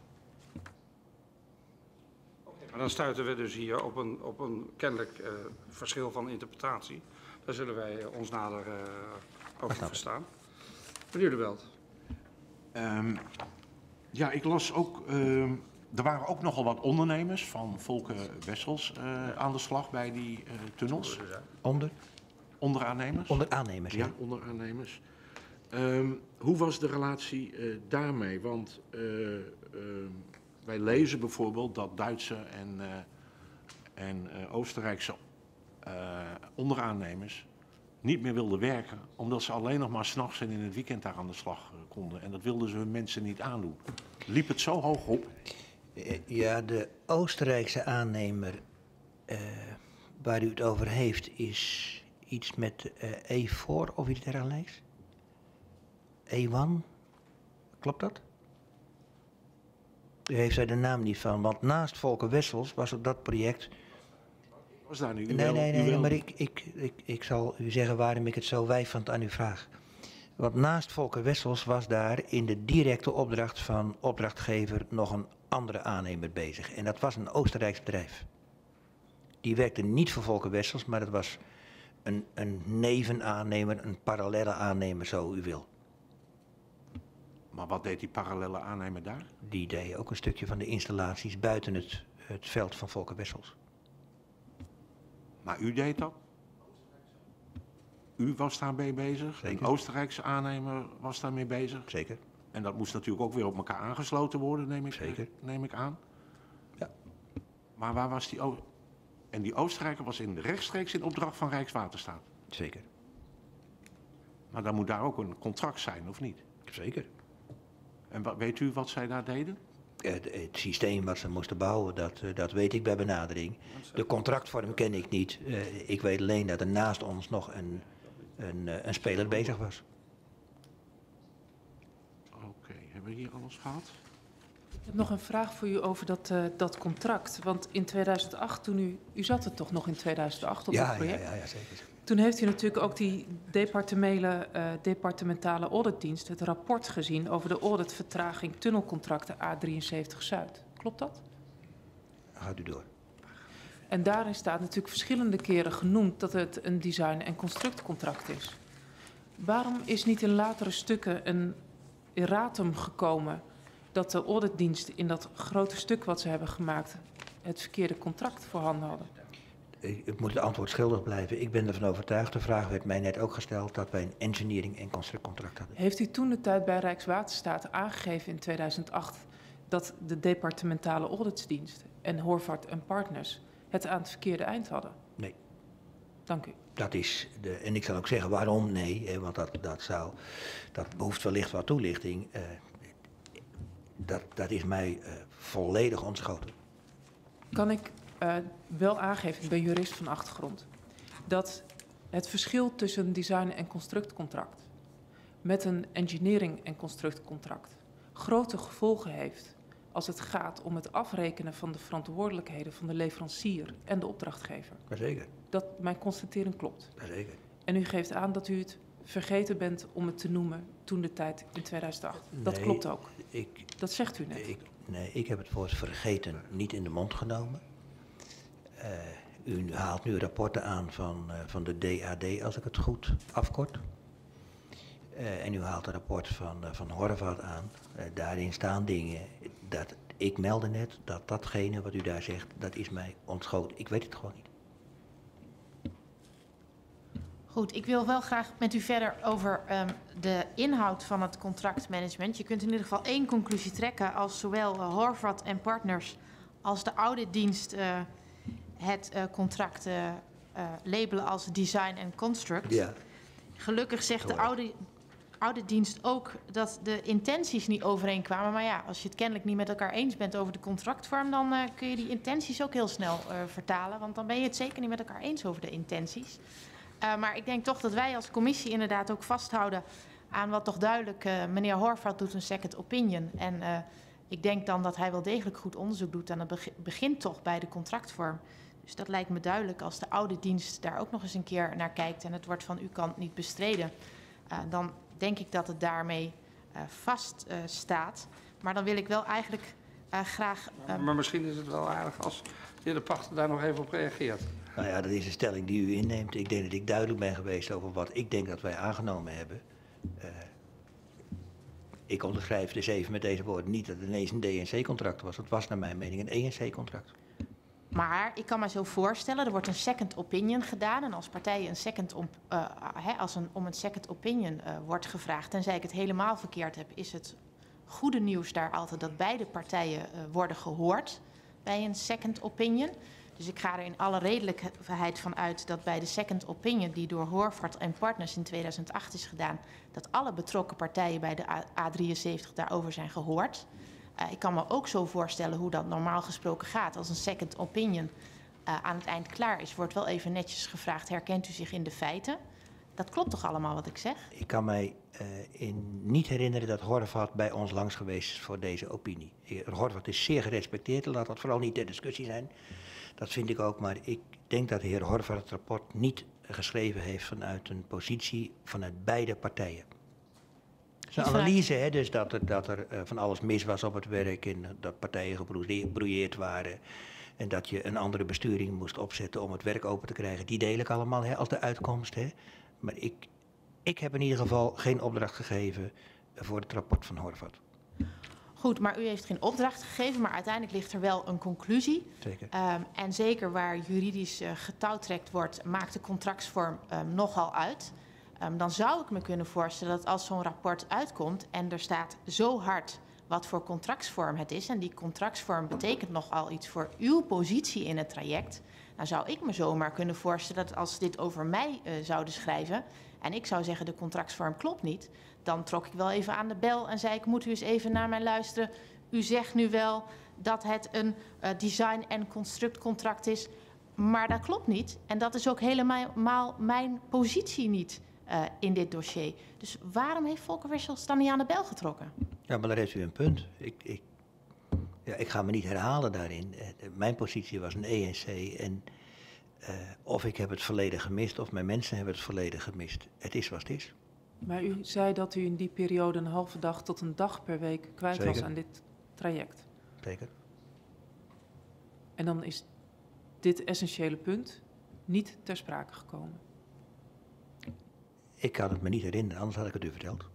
Maar dan stuiten we dus hier op een, op een kennelijk uh, verschil van interpretatie. Daar zullen wij uh, ons nader uh, over snap verstaan. Meneer De Belt. Um, ja, ik las ook, um, er waren ook nogal wat ondernemers van Volker Wessels uh, aan de slag bij die uh, tunnels. Onder? Onderaannemers? Onder aannemers, ja. Ja, onderaannemers. Um, hoe was de relatie uh, daarmee? Want uh, uh, wij lezen bijvoorbeeld dat Duitse en, uh, en uh, Oostenrijkse uh, onderaannemers niet meer wilden werken, omdat ze alleen nog maar 's nachts en in het weekend daar aan de slag uh, konden. En dat wilden ze hun mensen niet aandoen. Liep het zo hoog op? Ja, de Oostenrijkse aannemer uh, waar u het over heeft is iets met uh, E vier of iets dergelijks? E één? Klopt dat? U heeft daar de naam niet van, want naast Volker Wessels was op dat project... Was daar nu? U Nee, wel, nee, u nee, wel... maar ik, ik, ik, ik zal u zeggen waarom ik het zo weifelend aan u vraag. Want naast Volker Wessels was daar in de directe opdracht van opdrachtgever nog een andere aannemer bezig. En dat was een Oostenrijks bedrijf. Die werkte niet voor Volker Wessels, maar dat was een, een nevenaannemer, een parallelle aannemer, zo u wil. Maar wat deed die parallelle aannemer daar? Die deed ook een stukje van de installaties buiten het, het veld van Volker Wessels. Maar u deed dat? U was daarmee bezig? Zeker. Een Oostenrijkse aannemer was daarmee bezig? Zeker. En dat moest natuurlijk ook weer op elkaar aangesloten worden, neem ik, Zeker. neem ik aan. Ja. Maar waar was die... O- en die Oostenrijker was in rechtstreeks in opdracht van Rijkswaterstaat. Zeker. Maar dan moet daar ook een contract zijn, of niet? Zeker. En wat, weet u wat zij daar deden? Het, het systeem wat ze moesten bouwen, dat, dat weet ik bij benadering. De contractvorm ken ik niet. Uh, ik weet alleen dat er naast ons nog een, een, uh, een speler bezig was. Oké, okay. Hebben we hier alles gehad? Ik heb nog een vraag voor u over dat, uh, dat contract. Want in tweeduizend acht, toen u... U zat er toch nog in tweeduizend acht op ja, dat project? Ja, ja, ja, zeker. Toen heeft u natuurlijk ook die departementale, uh, departementale auditdienst... het rapport gezien over de auditvertraging tunnelcontracten A drieënzeventig Zuid. Klopt dat? Houd u door. En daarin staat natuurlijk verschillende keren genoemd... dat het een design- en constructcontract is. Waarom is niet in latere stukken een erratum gekomen... dat de auditdienst in dat grote stuk wat ze hebben gemaakt... het verkeerde contract voorhanden hadden? Ik moet het antwoord schuldig blijven. Ik ben ervan overtuigd, de vraag werd mij net ook gesteld... dat wij een engineering- en constructcontract hadden. Heeft u toen de tijd bij Rijkswaterstaat aangegeven in tweeduizend acht... dat de departementale auditsdienst en Horvat en Partners... het aan het verkeerde eind hadden? Nee. Dank u. Dat is de, en ik zal ook zeggen waarom nee, want dat, dat, zou, dat behoeft wellicht wat toelichting. Uh, dat, dat is mij uh, volledig ontschoten. Kan ik uh, wel aangeven, ik ben jurist van achtergrond... dat het verschil tussen een design- en constructcontract... met een engineering- en constructcontract... grote gevolgen heeft als het gaat om het afrekenen van de verantwoordelijkheden... van de leverancier en de opdrachtgever. Jazeker. Dat mijn constatering klopt. Jazeker. En u geeft aan dat u het vergeten bent om het te noemen toen de tijd in tweeduizend acht. Dat Nee, klopt ook. Ik, Dat zegt u net. ik, nee, ik heb het woord vergeten niet in de mond genomen. Uh, u haalt nu rapporten aan van, uh, van de D A D, als ik het goed afkort. Uh, en u haalt een rapport van, uh, van Horvath aan. Uh, daarin staan dingen, dat, ik meldde net dat datgene wat u daar zegt, dat is mij ontschoten. Ik weet het gewoon niet. Goed, ik wil wel graag met u verder over um, de inhoud van het contractmanagement. Je kunt in ieder geval één conclusie trekken als zowel uh, Horvath en Partners als de auditdienst uh, het uh, contract uh, uh, labelen als design en construct. Ja. Gelukkig zegt de audit, auditdienst ook dat de intenties niet overeenkwamen. Maar ja, als je het kennelijk niet met elkaar eens bent over de contractvorm, dan uh, kun je die intenties ook heel snel uh, vertalen. Want dan ben je het zeker niet met elkaar eens over de intenties. Uh, maar ik denk toch dat wij als commissie inderdaad ook vasthouden aan wat toch duidelijk, uh, meneer Horvath doet een second opinion. En uh, ik denk dan dat hij wel degelijk goed onderzoek doet en dat begint toch bij de contractvorm. Dus dat lijkt me duidelijk als de auditdienst daar ook nog eens een keer naar kijkt en het wordt van uw kant niet bestreden. Uh, dan denk ik dat het daarmee uh, vast uh, staat. Maar dan wil ik wel eigenlijk uh, graag... Uh, maar misschien is het wel aardig als de heer De Pachter daar nog even op reageert. Nou ja, dat is een stelling die u inneemt. Ik denk dat ik duidelijk ben geweest over wat ik denk dat wij aangenomen hebben. Uh, ik onderschrijf dus even met deze woorden niet dat het ineens een D en C-contract was. Het was naar mijn mening een E en C-contract. Maar ik kan me zo voorstellen, er wordt een second opinion gedaan. En als partijen een second op, uh, he, als een, om een second opinion uh, wordt gevraagd, tenzij ik het helemaal verkeerd heb, is het goede nieuws daar altijd dat beide partijen uh, worden gehoord bij een second opinion. Dus ik ga er in alle redelijkheid van uit dat bij de second opinion die door Horvath en Partners in tweeduizend acht is gedaan, dat alle betrokken partijen bij de A drieënzeventig daarover zijn gehoord. Uh, ik kan me ook zo voorstellen hoe dat normaal gesproken gaat. Als een second opinion uh, aan het eind klaar is, wordt wel even netjes gevraagd, herkent u zich in de feiten? Dat klopt toch allemaal wat ik zeg? Ik kan mij uh, in niet herinneren dat Horvath bij ons langs geweest is voor deze opinie. Horvath is zeer gerespecteerd, laat dat vooral niet ter discussie zijn. Dat vind ik ook, maar ik denk dat de heer Horvath het rapport niet geschreven heeft vanuit een positie vanuit beide partijen. Het is een analyse, hè, dus dat er, dat er uh, van alles mis was op het werk en uh, dat partijen gebrouilleerd waren en dat je een andere besturing moest opzetten om het werk open te krijgen. Die deel ik allemaal hè, als de uitkomst. Hè. Maar ik, ik heb in ieder geval geen opdracht gegeven voor het rapport van Horvath. Goed, maar u heeft geen opdracht gegeven, maar uiteindelijk ligt er wel een conclusie. Zeker. Um, en zeker waar juridisch uh, getouwtrekt wordt, maakt de contractsvorm um, nogal uit. Um, dan zou ik me kunnen voorstellen dat als zo'n rapport uitkomt en er staat zo hard wat voor contractsvorm het is, en die contractsvorm betekent nogal iets voor uw positie in het traject, dan zou ik me zomaar kunnen voorstellen dat als dit over mij uh, zouden schrijven en ik zou zeggen de contractsvorm klopt niet, dan trok ik wel even aan de bel en zei ik, moet u eens even naar mij luisteren. U zegt nu wel dat het een uh, design- en constructcontract is, maar dat klopt niet. En dat is ook helemaal mijn positie niet uh, in dit dossier. Dus waarom heeft Volker Wessels dan niet aan de bel getrokken? Ja, maar daar heeft u een punt. Ik, ik, ja, ik ga me niet herhalen daarin. Uh, mijn positie was een E en C en uh, of ik heb het volledig gemist of mijn mensen hebben het volledig gemist. Het is wat het is. Maar u zei dat u in die periode een halve dag tot een dag per week kwijt Zeker. was aan dit traject. Zeker. En dan is dit essentiële punt niet ter sprake gekomen. Ik kan het me niet herinneren, anders had ik het u verteld.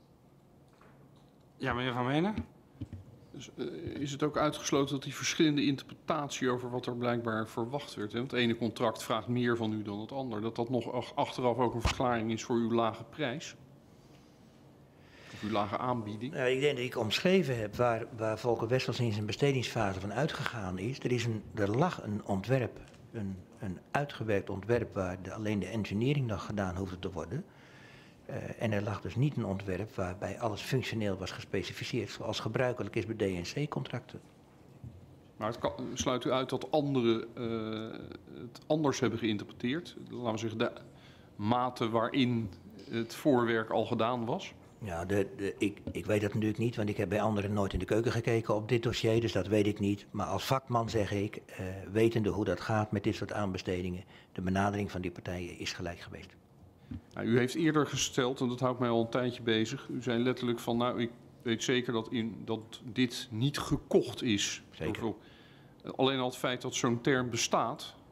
Ja, meneer Van Menen? Dus, uh, is het ook uitgesloten dat die verschillende interpretatie over wat er blijkbaar verwacht werd? Hè? Want het ene contract vraagt meer van u dan het ander. Dat dat nog achteraf ook een verklaring is voor uw lage prijs? Of uw lage aanbieding? Nou, ik denk dat ik omschreven heb waar, waar Volker Wessels in zijn bestedingsfase van uitgegaan is. Er, is een, er lag een ontwerp, een, een uitgewerkt ontwerp waar de, alleen de engineering nog gedaan hoefde te worden. Uh, en er lag dus niet een ontwerp waarbij alles functioneel was gespecificeerd, zoals gebruikelijk is bij D en C-contracten. Maar het kan, sluit u uit dat anderen uh, het anders hebben geïnterpreteerd? Laten we zeggen, de mate waarin het voorwerk al gedaan was? Ja, de, de, ik, ik weet dat natuurlijk niet, want ik heb bij anderen nooit in de keuken gekeken op dit dossier, dus dat weet ik niet. Maar als vakman zeg ik, uh, wetende hoe dat gaat met dit soort aanbestedingen, de benadering van die partijen is gelijk geweest. Nou, u heeft eerder gesteld, en dat houdt mij al een tijdje bezig, u zei letterlijk van, nou, ik weet zeker dat, in, dat dit niet gekocht is. Zeker. Of, alleen al het feit dat zo'n term bestaat,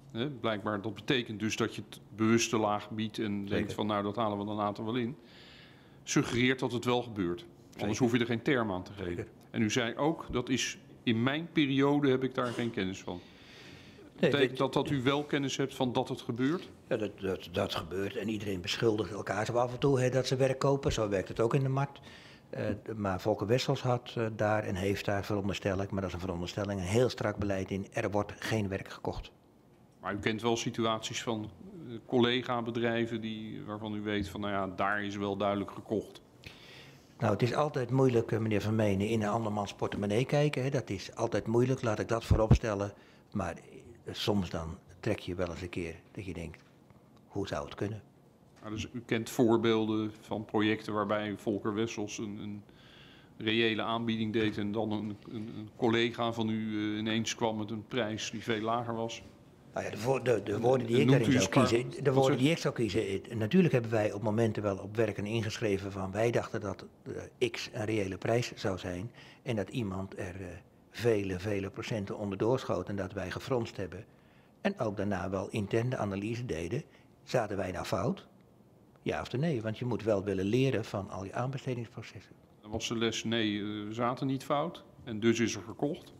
Hè? Blijkbaar, dat betekent dus dat je het bewust te laag biedt en Zeker. denkt van nou, dat halen we dan later wel in. Suggereert dat het wel gebeurt. Anders Zeker. hoef je er geen term aan te geven. Zeker. En u zei ook, dat is in mijn periode heb ik daar geen kennis van. Nee, Betekent dit- dat dat u wel kennis hebt van dat het gebeurt? Ja, dat, dat, dat gebeurt en iedereen beschuldigt elkaar zo af en toe hè, dat ze werk kopen. Zo werkt het ook in de markt. Uh, maar Volker Wessels had uh, daar en heeft daar, veronderstel ik, maar dat is een veronderstelling, een heel strak beleid in. Er wordt geen werk gekocht. Maar u kent wel situaties van uh, collega-bedrijven die, waarvan u weet van nou ja, daar is wel duidelijk gekocht. Nou, het is altijd moeilijk, uh, meneer Van Meenen, in een andermans portemonnee kijken. Hè. Dat is altijd moeilijk, laat ik dat voorop stellen. Maar uh, soms dan trek je wel eens een keer dat je denkt, hoe zou het kunnen? Nou, dus u kent voorbeelden van projecten waarbij Volker Wessels een, een reële aanbieding deed en dan een, een, een collega van u uh, ineens kwam met een prijs die veel lager was. Nou ja, de, wo- de, de woorden die ik Noemt daarin u zou eens een paar- kiezen, de wat woorden zegt- die ik zou kiezen, eh, natuurlijk hebben wij op momenten wel op werken ingeschreven van wij dachten dat uh, X een reële prijs zou zijn en dat iemand er uh, vele, vele procenten onderdoor schoot en dat wij gefronst hebben. En ook daarna wel intern de analyse deden, zaten wij nou fout? Ja of nee, want je moet wel willen leren van al je aanbestedingsprocessen. Dan was de les nee, uh, we zaten niet fout en dus is er gekocht.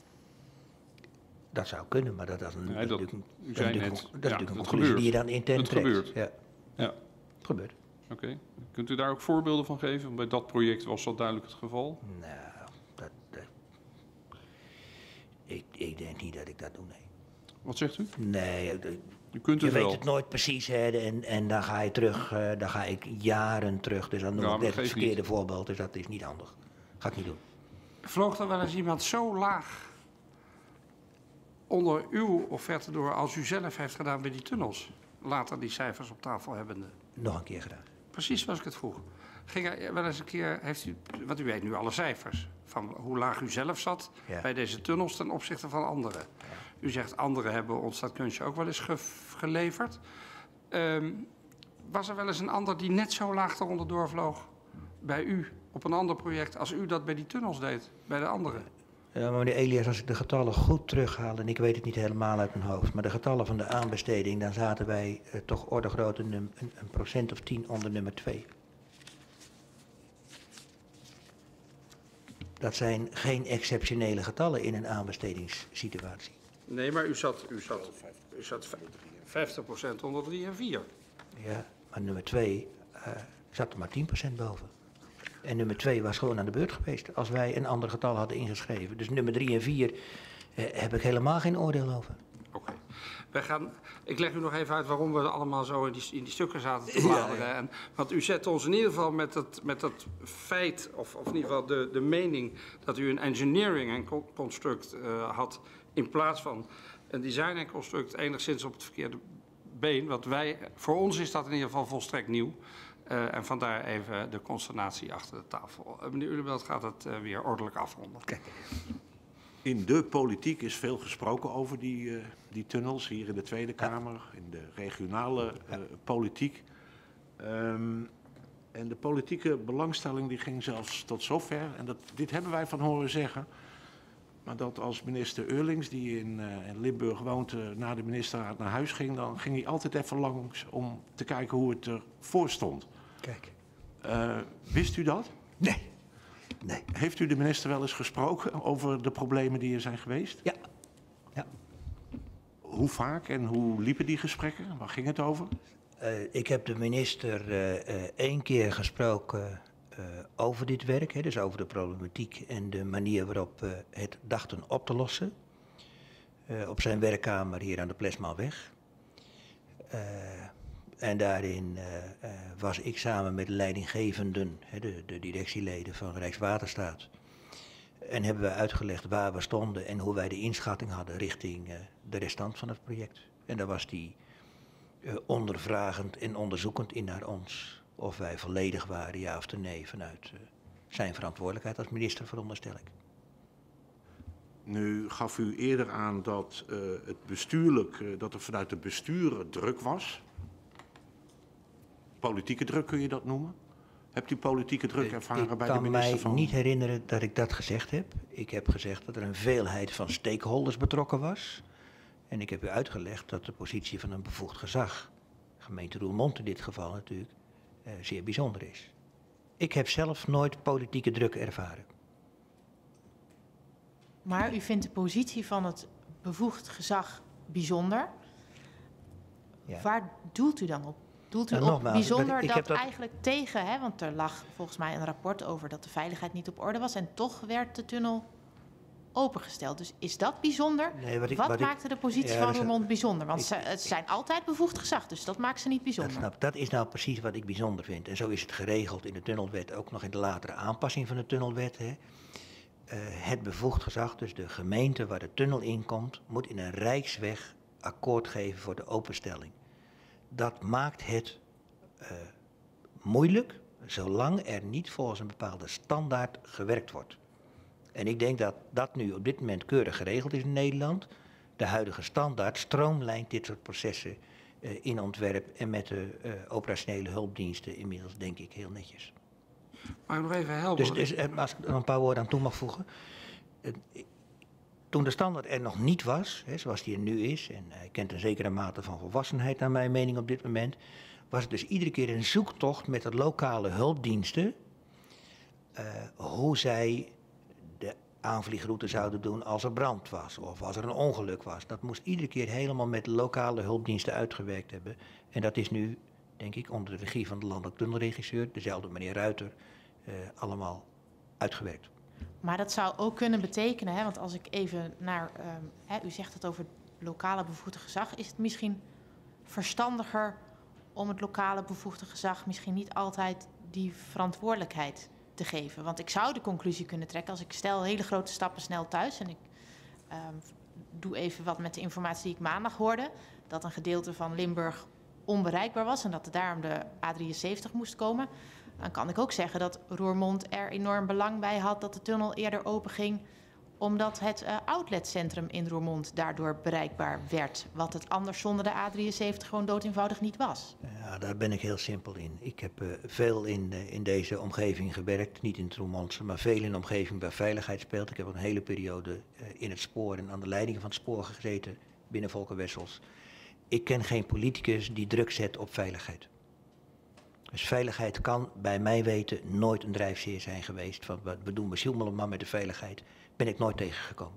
Dat zou kunnen, maar dat, dat is een, Nee, dat dat- is natuurlijk een- u dat is zei natuurlijk net, een- dat is ja, natuurlijk een het conclusie die je gebeurt. dan intern Het trekt. gebeurt. Ja, Ja, het gebeurt. oké. Kunt u daar ook voorbeelden van geven? Want bij dat project was dat duidelijk het geval. Nou, dat, dat, ik, ik denk niet dat ik dat doe, nee. Wat zegt u? Nee, de- U kunt je het weet wel. het nooit precies hè, en, en dan ga je terug, uh, dan ga ik jaren terug. Dus dan noem Ja, ik maar net het geeft verkeerde niet. voorbeeld, dus dat is niet handig. Ga ik niet doen. Vloog er wel eens iemand zo laag onder uw offerte door als u zelf heeft gedaan bij die tunnels? Later die cijfers op tafel hebbende. Nog een keer gedaan. Precies zoals ik het vroeg. Ging er wel eens een keer, heeft u, want u weet nu alle cijfers, van hoe laag u zelf zat Ja. bij deze tunnels ten opzichte van anderen. U zegt anderen hebben ons dat kunstje ook wel eens ge geleverd. Um, was er wel eens een ander die net zo laag eronder doorvloog bij u op een ander project als u dat bij die tunnels deed, bij de anderen? Ja, maar meneer Elias, als ik de getallen goed terughaal, en ik weet het niet helemaal uit mijn hoofd, maar de getallen van de aanbesteding, dan zaten wij uh, toch orde grootte een, een, een procent of tien onder nummer twee. Dat zijn geen exceptionele getallen in een aanbestedingssituatie. Nee, maar u zat, u zat, u zat vijftig procent onder drie en vier. Ja, maar nummer twee uh, zat er maar tien procent boven. En nummer twee was gewoon aan de beurt geweest als wij een ander getal hadden ingeschreven. Dus nummer drie en vier uh, heb ik helemaal geen oordeel over. Oké. Okay. Wij gaan, ik leg u nog even uit waarom we allemaal zo in die, in die stukken zaten te bladeren. Ja, ja. En, want u zet ons in ieder geval met dat, met dat feit, of, of in ieder geval de, de mening, dat u een engineering en construct uh, had in plaats van een design en construct enigszins op het verkeerde been. Want wij, voor ons is dat in ieder geval volstrekt nieuw. Uh, en vandaar even de consternatie achter de tafel. Uh, meneer Ulenbelt gaat het uh, weer ordelijk afronden. Kijk. In de politiek is veel gesproken over die, uh, die tunnels, hier in de Tweede Kamer, in de regionale uh, politiek. Um, en de politieke belangstelling die ging zelfs tot zover, en dat, dit hebben wij van horen zeggen, maar dat als minister Eurlings, die in, uh, in Limburg woont, uh, na de ministerraad naar huis ging, dan ging hij altijd even langs om te kijken hoe het ervoor stond. Kijk. Uh, wist u dat? Nee. Nee. Heeft u de minister wel eens gesproken over de problemen die er zijn geweest? Ja. Ja. Hoe vaak en hoe liepen die gesprekken? Waar ging het over? Uh, ik heb de minister uh, uh, één keer gesproken uh, over dit werk, hè, dus over de problematiek en de manier waarop we uh, het dachten op te lossen. Uh, op zijn werkkamer hier aan de Plesmaalweg. Uh, En daarin uh, uh, was ik samen met de leidinggevenden, hè, de, de directieleden van Rijkswaterstaat. En hebben we uitgelegd waar we stonden en hoe wij de inschatting hadden richting uh, de restant van het project. En daar was hij uh, ondervragend en onderzoekend in naar ons. Of wij volledig waren, ja of nee, vanuit uh, zijn verantwoordelijkheid als minister, veronderstel ik. Nu gaf u eerder aan dat uh, het bestuurlijk, uh, dat er vanuit de besturen druk was. Politieke druk kun je dat noemen? Hebt u politieke druk ervaren ik bij de minister van... Ik kan mij niet herinneren dat ik dat gezegd heb. Ik heb gezegd dat er een veelheid van stakeholders betrokken was. En ik heb u uitgelegd dat de positie van een bevoegd gezag, gemeente Roermond in dit geval natuurlijk, uh, zeer bijzonder is. Ik heb zelf nooit politieke druk ervaren. Maar u vindt de positie van het bevoegd gezag bijzonder. Ja. Waar doelt u dan op? Doelt u Nou, op nogmaals, bijzonder ik dat, heb dat- eigenlijk tegen, hè, want er lag volgens mij een rapport over dat de veiligheid niet op orde was en toch werd de tunnel opengesteld. Dus is dat bijzonder? Nee, wat ik- wat wat ik- maakte de positie Ja, van dat is- Roermond bijzonder? Want ik- ze, het zijn altijd bevoegd gezag, dus dat maakt ze niet Dat, bijzonder. snap, dat is nou precies wat ik bijzonder vind. En zo is het geregeld in de tunnelwet, ook nog in de latere aanpassing van de tunnelwet. Hè. Uh, het bevoegd gezag, dus de gemeente waar de tunnel in komt, moet in een rijksweg akkoord geven voor de openstelling. Dat maakt het uh, moeilijk, zolang er niet volgens een bepaalde standaard gewerkt wordt. En ik denk dat dat nu op dit moment keurig geregeld is in Nederland. De huidige standaard stroomlijnt dit soort processen uh, in ontwerp en met de uh, operationele hulpdiensten inmiddels denk ik heel netjes. Maar nog even helpen. Dus, dus uh, als ik er een paar woorden aan toe mag voegen. Uh, toen de standaard er nog niet was, hè, zoals die er nu is, en hij kent een zekere mate van volwassenheid naar mijn mening op dit moment, was het dus iedere keer een zoektocht met de lokale hulpdiensten, uh, hoe zij de aanvliegroute zouden doen als er brand was of als er een ongeluk was. Dat moest iedere keer helemaal met lokale hulpdiensten uitgewerkt hebben. En dat is nu, denk ik, onder de regie van de landelijk tunnelregisseur, dezelfde meneer Ruiter, uh, allemaal uitgewerkt. Maar dat zou ook kunnen betekenen, hè, want als ik even naar, um, hè, u zegt het over het lokale bevoegde gezag, is het misschien verstandiger om het lokale bevoegde gezag misschien niet altijd die verantwoordelijkheid te geven. Want ik zou de conclusie kunnen trekken, als ik stel hele grote stappen snel thuis en ik um, doe even wat met de informatie die ik maandag hoorde, dat een gedeelte van Limburg onbereikbaar was en dat er daarom de A drieënzeventig moest komen, dan kan ik ook zeggen dat Roermond er enorm belang bij had dat de tunnel eerder open ging, omdat het uh, outletcentrum in Roermond daardoor bereikbaar werd, wat het anders zonder de A drieënzeventig gewoon doodeenvoudig niet was. Ja, daar ben ik heel simpel in. Ik heb uh, veel in, uh, in deze omgeving gewerkt, niet in het Roermondse, maar veel in de omgeving waar veiligheid speelt. Ik heb een hele periode uh, in het spoor en aan de leiding van het spoor gezeten binnen Volker Wessels. Ik ken geen politicus die druk zet op veiligheid. Dus veiligheid kan bij mij weten nooit een drijfveer zijn geweest. Van wat we doen we sjoemelen maar met de veiligheid. Ben ik nooit tegengekomen.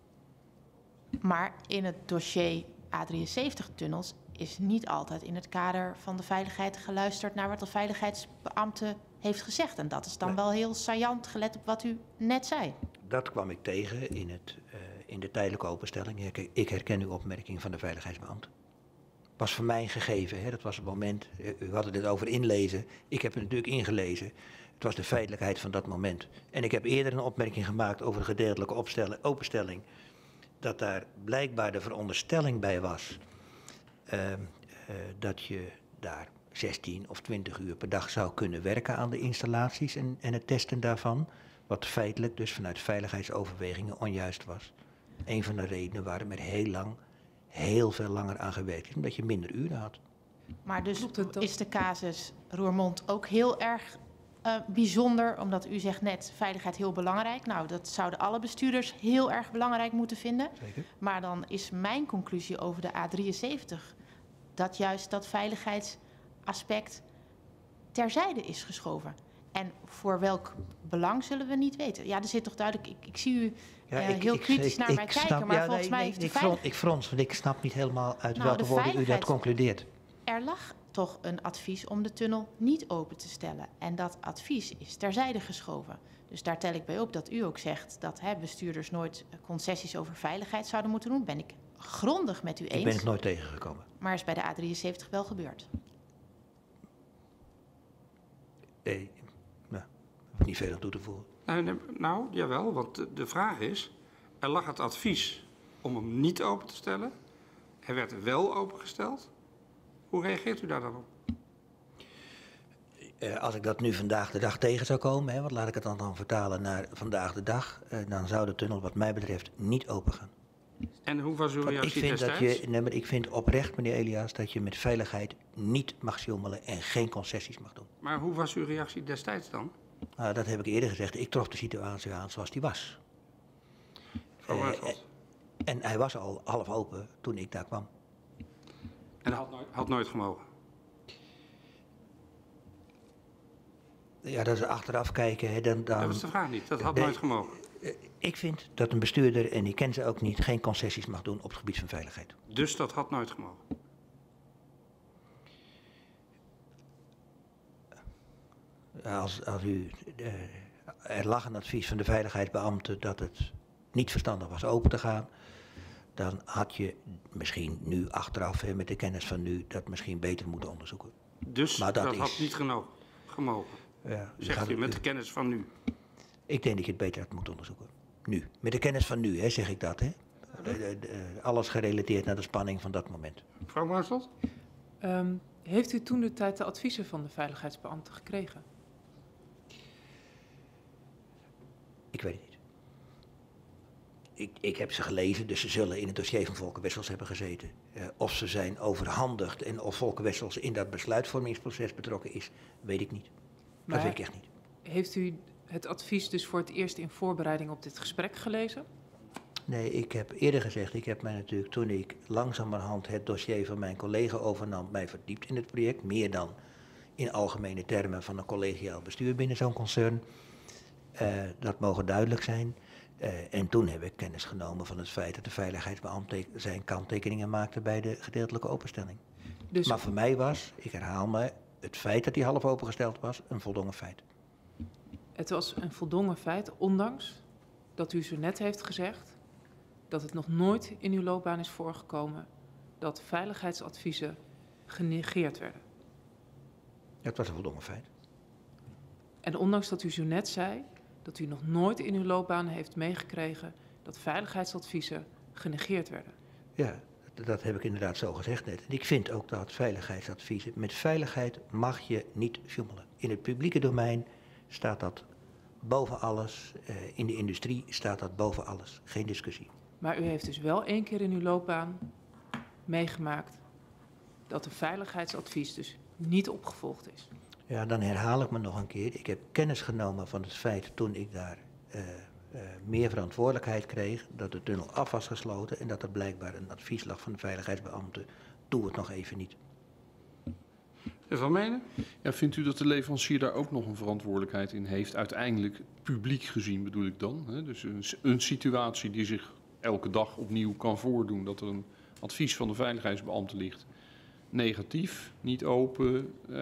Maar in het dossier A drieënzeventig-tunnels is niet altijd in het kader van de veiligheid geluisterd naar wat de veiligheidsbeambte heeft gezegd. En dat is dan Nee. wel heel saillant gelet op wat u net zei. Dat kwam ik tegen in, het, uh, in de tijdelijke openstelling. Ik, ik herken uw opmerking van de veiligheidsbeambte. Was voor mij een gegeven, hè? Dat was het moment, u had het net over inlezen, ik heb het natuurlijk ingelezen. Het was de feitelijkheid van dat moment. En ik heb eerder een opmerking gemaakt over de gedeeltelijke opstellen, openstelling, dat daar blijkbaar de veronderstelling bij was uh, uh, dat je daar zestien of twintig uur per dag zou kunnen werken aan de installaties en, en het testen daarvan, wat feitelijk dus vanuit veiligheidsoverwegingen onjuist was. Een van de redenen waarom er heel lang heel veel langer aan gewerkt is, omdat je minder uren had. Maar dus Klopt het dan? is de casus Roermond ook heel erg uh, bijzonder, omdat u zegt net veiligheid heel belangrijk. Nou, dat zouden alle bestuurders heel erg belangrijk moeten vinden. Zeker. Maar dan is mijn conclusie over de A drieënzeventig dat juist dat veiligheidsaspect terzijde is geschoven. En voor welk belang zullen we niet weten. Ja, er zit toch duidelijk, ik, ik zie u Ja, uh, ik- heel ik- kritisch ik- naar ik mij snap- kijken, maar ja, volgens nee, mij nee, heeft de ik, veiligheid... frons, ik frons, want ik snap niet helemaal uit Nou, welke de woorden u dat veiligheid- concludeert. Er lag toch een advies om de tunnel niet open te stellen. En dat advies is terzijde geschoven. Dus daar tel ik bij op dat u ook zegt dat hè, bestuurders nooit concessies over veiligheid zouden moeten doen. Ben ik grondig met u Ik eens. ben het nooit tegengekomen. Maar is bij de A drieënzeventig wel gebeurd. Nee, nou, heb ik niet veel aan toe te voegen. Nou, nee, nou, jawel, want de, de vraag is, er lag het advies om hem niet open te stellen. Hij werd wel opengesteld. Hoe reageert u daar dan op? Uh, als ik dat nu vandaag de dag tegen zou komen, hè, wat laat ik het dan, dan vertalen naar vandaag de dag, uh, dan zou de tunnel wat mij betreft niet open gaan. En hoe was uw Want ik reactie vind, dat destijds? je, nee, maar ik vind oprecht, meneer Elias, dat je met veiligheid niet mag sjoemelen en geen concessies mag doen. Maar hoe was uw reactie destijds dan? Uh, dat heb ik eerder gezegd. Ik trof de situatie aan zoals die was. Mevrouw Eh, Ruijsels? En hij was al half open toen ik daar kwam. En dat had nooit, had nooit gemogen. Ja, dat is achteraf kijken. Hè, dan, dan, Dat is de vraag niet. Dat had Nee. nooit gemogen. Ik vind dat een bestuurder, en ik ken ze ook niet, geen concessies mag doen op het gebied van veiligheid. Dus dat had nooit gemogen. Als, als u, uh, er lag een advies van de veiligheidsbeambte dat het niet verstandig was open te gaan, dan had je misschien nu achteraf, hè, met de kennis van nu, dat misschien beter moeten onderzoeken. Dus Maar dat, dat had is- niet geno- gemogen. Ja, u Zegt gaat- u met de kennis van nu. Ik denk dat je het beter had moeten onderzoeken. Nu. Met de kennis van nu, hè, zeg ik dat. Hè. Eh, eh, eh, alles gerelateerd naar de spanning van dat moment. Mevrouw Maarschot? Um, heeft u toen de tijd de adviezen van de veiligheidsbeambte gekregen? Ik weet het niet. Ik, ik heb ze gelezen, dus ze zullen in het dossier van Volker Wessels hebben gezeten. Uh, of ze zijn overhandigd en of Volker Wessels in dat besluitvormingsproces betrokken is, weet ik niet. Maar dat weet ik echt niet. Heeft u het advies dus voor het eerst in voorbereiding op dit gesprek gelezen? Nee, ik heb eerder gezegd, ik heb mij natuurlijk toen ik langzamerhand het dossier van mijn collega overnam, mij verdiept in het project. Meer dan in algemene termen van een collegiaal bestuur binnen zo'n concern. Uh, dat mogen duidelijk zijn. Uh, en toen heb ik kennis genomen van het feit dat de veiligheidsbeambte zijn kanttekeningen maakte bij de gedeeltelijke openstelling. Dus Maar voor mij was, ik herhaal me, het feit dat die half opengesteld was, een voldongen feit. het was een voldongen feit, ondanks dat u zo net heeft gezegd dat het nog nooit in uw loopbaan is voorgekomen dat veiligheidsadviezen genegeerd werden. Ja, het was een voldongen feit. En ondanks dat u zo net zei dat u nog nooit in uw loopbaan heeft meegekregen dat veiligheidsadviezen genegeerd werden. Ja, dat, dat heb ik inderdaad zo gezegd net. En ik vind ook dat veiligheidsadviezen, met veiligheid mag je niet joemelen. In het publieke domein staat dat boven alles, uh, in de industrie staat dat boven alles. Geen discussie. Maar u heeft dus wel één keer in uw loopbaan meegemaakt dat een veiligheidsadvies dus niet opgevolgd is. Ja, dan herhaal ik me nog een keer. Ik heb kennis genomen van het feit toen ik daar uh, uh, meer verantwoordelijkheid kreeg, dat de tunnel af was gesloten en dat er blijkbaar een advies lag van de veiligheidsbeambte. Doe het nog even niet. De Van Menen? Ja, vindt u dat de leverancier daar ook nog een verantwoordelijkheid in heeft? Uiteindelijk publiek gezien bedoel ik dan. Hè? Dus een, een situatie die zich elke dag opnieuw kan voordoen. Dat er een advies van de veiligheidsbeambte ligt. Negatief, niet open. Uh,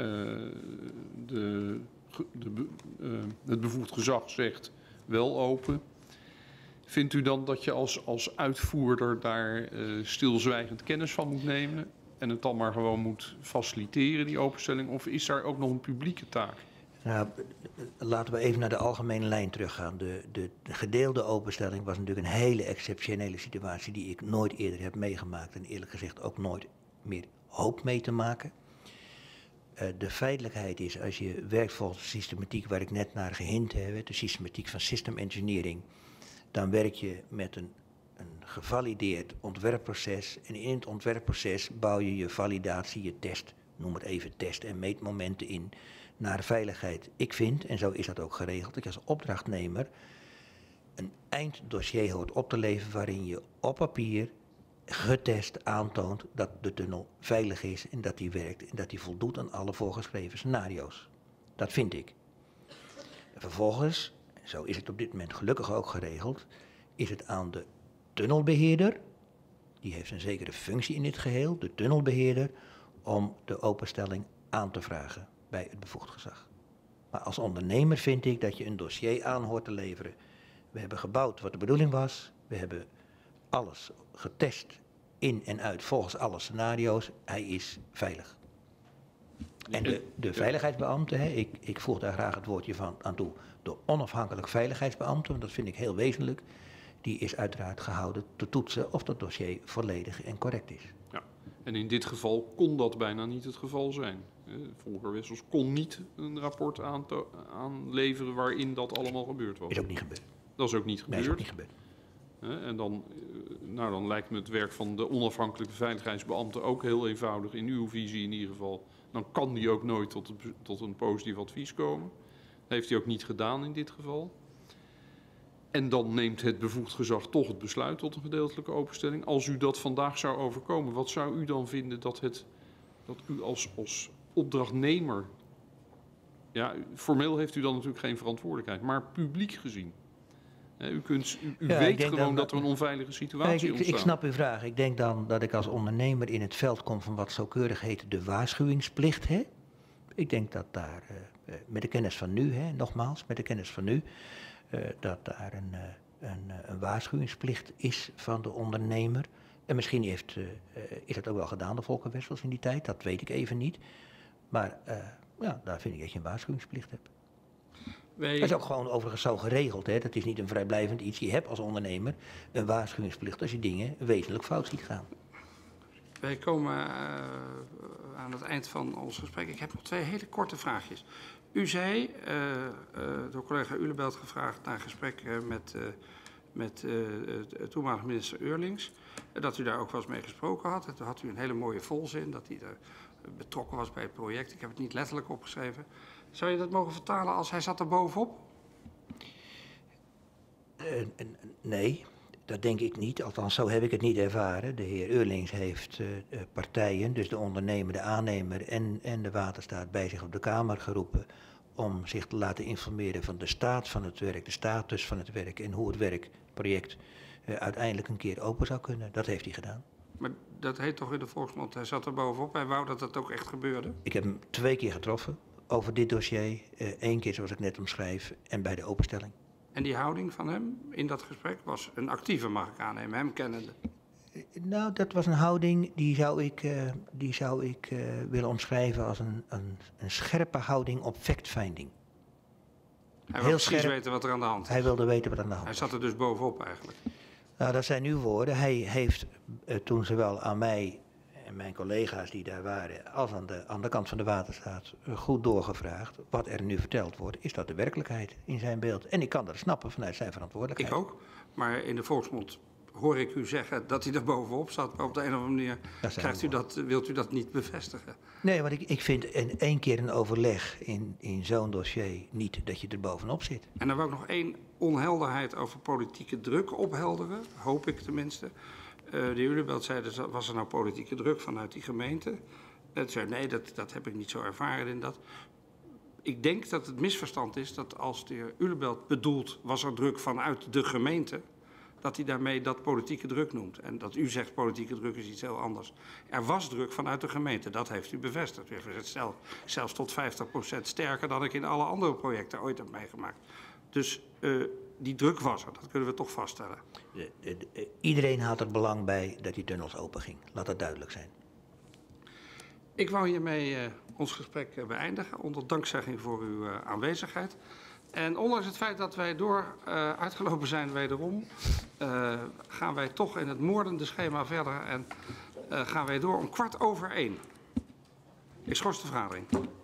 de, de, uh, het bevoegd gezag zegt wel open. Vindt u dan dat je als, als uitvoerder daar uh, stilzwijgend kennis van moet nemen en het dan maar gewoon moet faciliteren, die openstelling? Of is daar ook nog een publieke taak? Nou, laten we even naar de algemene lijn teruggaan. De, de, de gedeelde openstelling was natuurlijk een hele exceptionele situatie die ik nooit eerder heb meegemaakt en eerlijk gezegd ook nooit meer hoop mee te maken. Uh, de feitelijkheid is, als je werkt volgens de systematiek waar ik net naar gehint heb, de systematiek van system engineering, dan werk je met een, een gevalideerd ontwerpproces en in het ontwerpproces bouw je je validatie, je test, noem het even test- en meetmomenten in naar veiligheid. Ik vind, en zo is dat ook geregeld, dat je als opdrachtnemer een einddossier hoort op te leveren waarin je op papier getest aantoont dat de tunnel veilig is en dat die werkt en dat die voldoet aan alle voorgeschreven scenario's. Dat vind ik. En vervolgens, zo is het op dit moment gelukkig ook geregeld, is het aan de tunnelbeheerder, die heeft een zekere functie in dit geheel, de tunnelbeheerder, om de openstelling aan te vragen bij het bevoegd gezag. Maar als ondernemer vind ik dat je een dossier aan hoort te leveren. We hebben gebouwd wat de bedoeling was, we hebben alles getest in en uit volgens alle scenario's. Hij is veilig. En de, de veiligheidsbeambte, hè, ik, ik voeg daar graag het woordje van aan toe, de onafhankelijk veiligheidsbeambte, want dat vind ik heel wezenlijk, die is uiteraard gehouden te toetsen of dat dossier volledig en correct is. Ja. En in dit geval kon dat bijna niet het geval zijn. Volker Wessels kon niet een rapport aanleveren waarin dat allemaal gebeurd was. Is ook niet gebeurd. Dat is ook niet gebeurd. Nee, is ook niet gebeurd. En dan, nou, dan lijkt me het werk van de onafhankelijke veiligheidsbeambte ook heel eenvoudig, in uw visie in ieder geval. Dan kan die ook nooit tot, tot een positief advies komen. Dat heeft hij ook niet gedaan in dit geval. En dan neemt het bevoegd gezag toch het besluit tot een gedeeltelijke openstelling. Als u dat vandaag zou overkomen, wat zou u dan vinden dat, het, dat u als, als opdrachtnemer... Ja, formeel heeft u dan natuurlijk geen verantwoordelijkheid, maar publiek gezien. U, kunt, u, u Ja, weet gewoon dan, dat er een onveilige situatie ik, ontstaat. Ik snap uw vraag. Ik denk dan dat ik als ondernemer in het veld kom van wat zo keurig heet de waarschuwingsplicht. Hè? Ik denk dat daar, uh, met de kennis van nu, hè, nogmaals, met de kennis van nu, uh, dat daar een, uh, een, uh, een waarschuwingsplicht is van de ondernemer. En misschien heeft, uh, uh, is dat ook wel gedaan, de Volker Wessels in die tijd, dat weet ik even niet. Maar uh, ja, daar vind ik dat je een waarschuwingsplicht hebt. Wij... Dat is ook gewoon overigens zo geregeld. Hè? Dat is niet een vrijblijvend iets. Je hebt als ondernemer een waarschuwingsplicht als je dingen wezenlijk fout ziet gaan. Wij komen uh, aan het eind van ons gesprek. Ik heb nog twee hele korte vraagjes. U zei, uh, uh, door collega Ulebelt gevraagd naar gesprek uh, met, uh, met uh, uh, toenmalig minister Eurlings, uh, dat u daar ook wel eens mee gesproken had. En toen had u een hele mooie volzin dat hij er betrokken was bij het project. Ik heb het niet letterlijk opgeschreven. Zou je dat mogen vertalen als hij zat er bovenop? Uh, nee, dat denk ik niet. Althans, zo heb ik het niet ervaren. De heer Eurlings heeft uh, partijen, dus de ondernemer, de aannemer en, en de Waterstaat, bij zich op de Kamer geroepen om zich te laten informeren van de staat van het werk, de status van het werk en hoe het werkproject uh, uiteindelijk een keer open zou kunnen. Dat heeft hij gedaan. Maar dat heet toch in de volksmond, hij zat er bovenop. Hij wou dat dat ook echt gebeurde. Ik heb hem twee keer getroffen over dit dossier. Eén uh, keer zoals ik net omschrijf en bij de openstelling. En die houding van hem in dat gesprek was een actieve, mag ik aannemen, hem kennende. Uh, nou, dat was een houding die zou ik, uh, die zou ik uh, willen omschrijven als een, een, een scherpe houding op fact-finding. Hij wilde precies scherp weten wat er aan de hand is. Hij wilde weten wat er aan de hand Hij is. zat er dus bovenop eigenlijk. Nou, dat zijn uw woorden. Hij heeft uh, toen zowel aan mij en mijn collega's die daar waren, als aan de, aan de kant van de Waterstaat, uh, goed doorgevraagd. Wat er nu verteld wordt, is dat de werkelijkheid in zijn beeld. En ik kan dat snappen vanuit zijn verantwoordelijkheid. Ik ook. Maar in de volksmond hoor ik u zeggen dat hij er bovenop zat. Maar op de een of andere manier krijgt u dat, wilt u dat niet bevestigen. Nee, want ik, ik vind in één keer een overleg in, in zo'n dossier niet dat je er bovenop zit. En dan wil ik nog één onhelderheid over politieke druk ophelderen. Hoop ik tenminste. Uh, de heer Ulebelt zei, dus, was er nou politieke druk vanuit die gemeente? Het zei, nee, dat, dat heb ik niet zo ervaren in dat. Ik denk dat het misverstand is dat als de heer Ulebelt bedoelt, was er druk vanuit de gemeente, dat hij daarmee dat politieke druk noemt. En dat u zegt politieke druk is iets heel anders. Er was druk vanuit de gemeente, dat heeft u bevestigd. U heeft het zelf, zelfs tot vijftig procent sterker dan ik in alle andere projecten ooit heb meegemaakt. Dus uh, die druk was er, dat kunnen we toch vaststellen. De, de, de, iedereen had er belang bij dat die tunnels open ging. Laat dat duidelijk zijn. Ik wou hiermee uh, ons gesprek uh, beëindigen, onder dankzegging voor uw uh, aanwezigheid. En ondanks het feit dat wij door uh, uitgelopen zijn wederom, uh, gaan wij toch in het moordende schema verder en uh, gaan wij door om kwart over één. Ik schors de vergadering.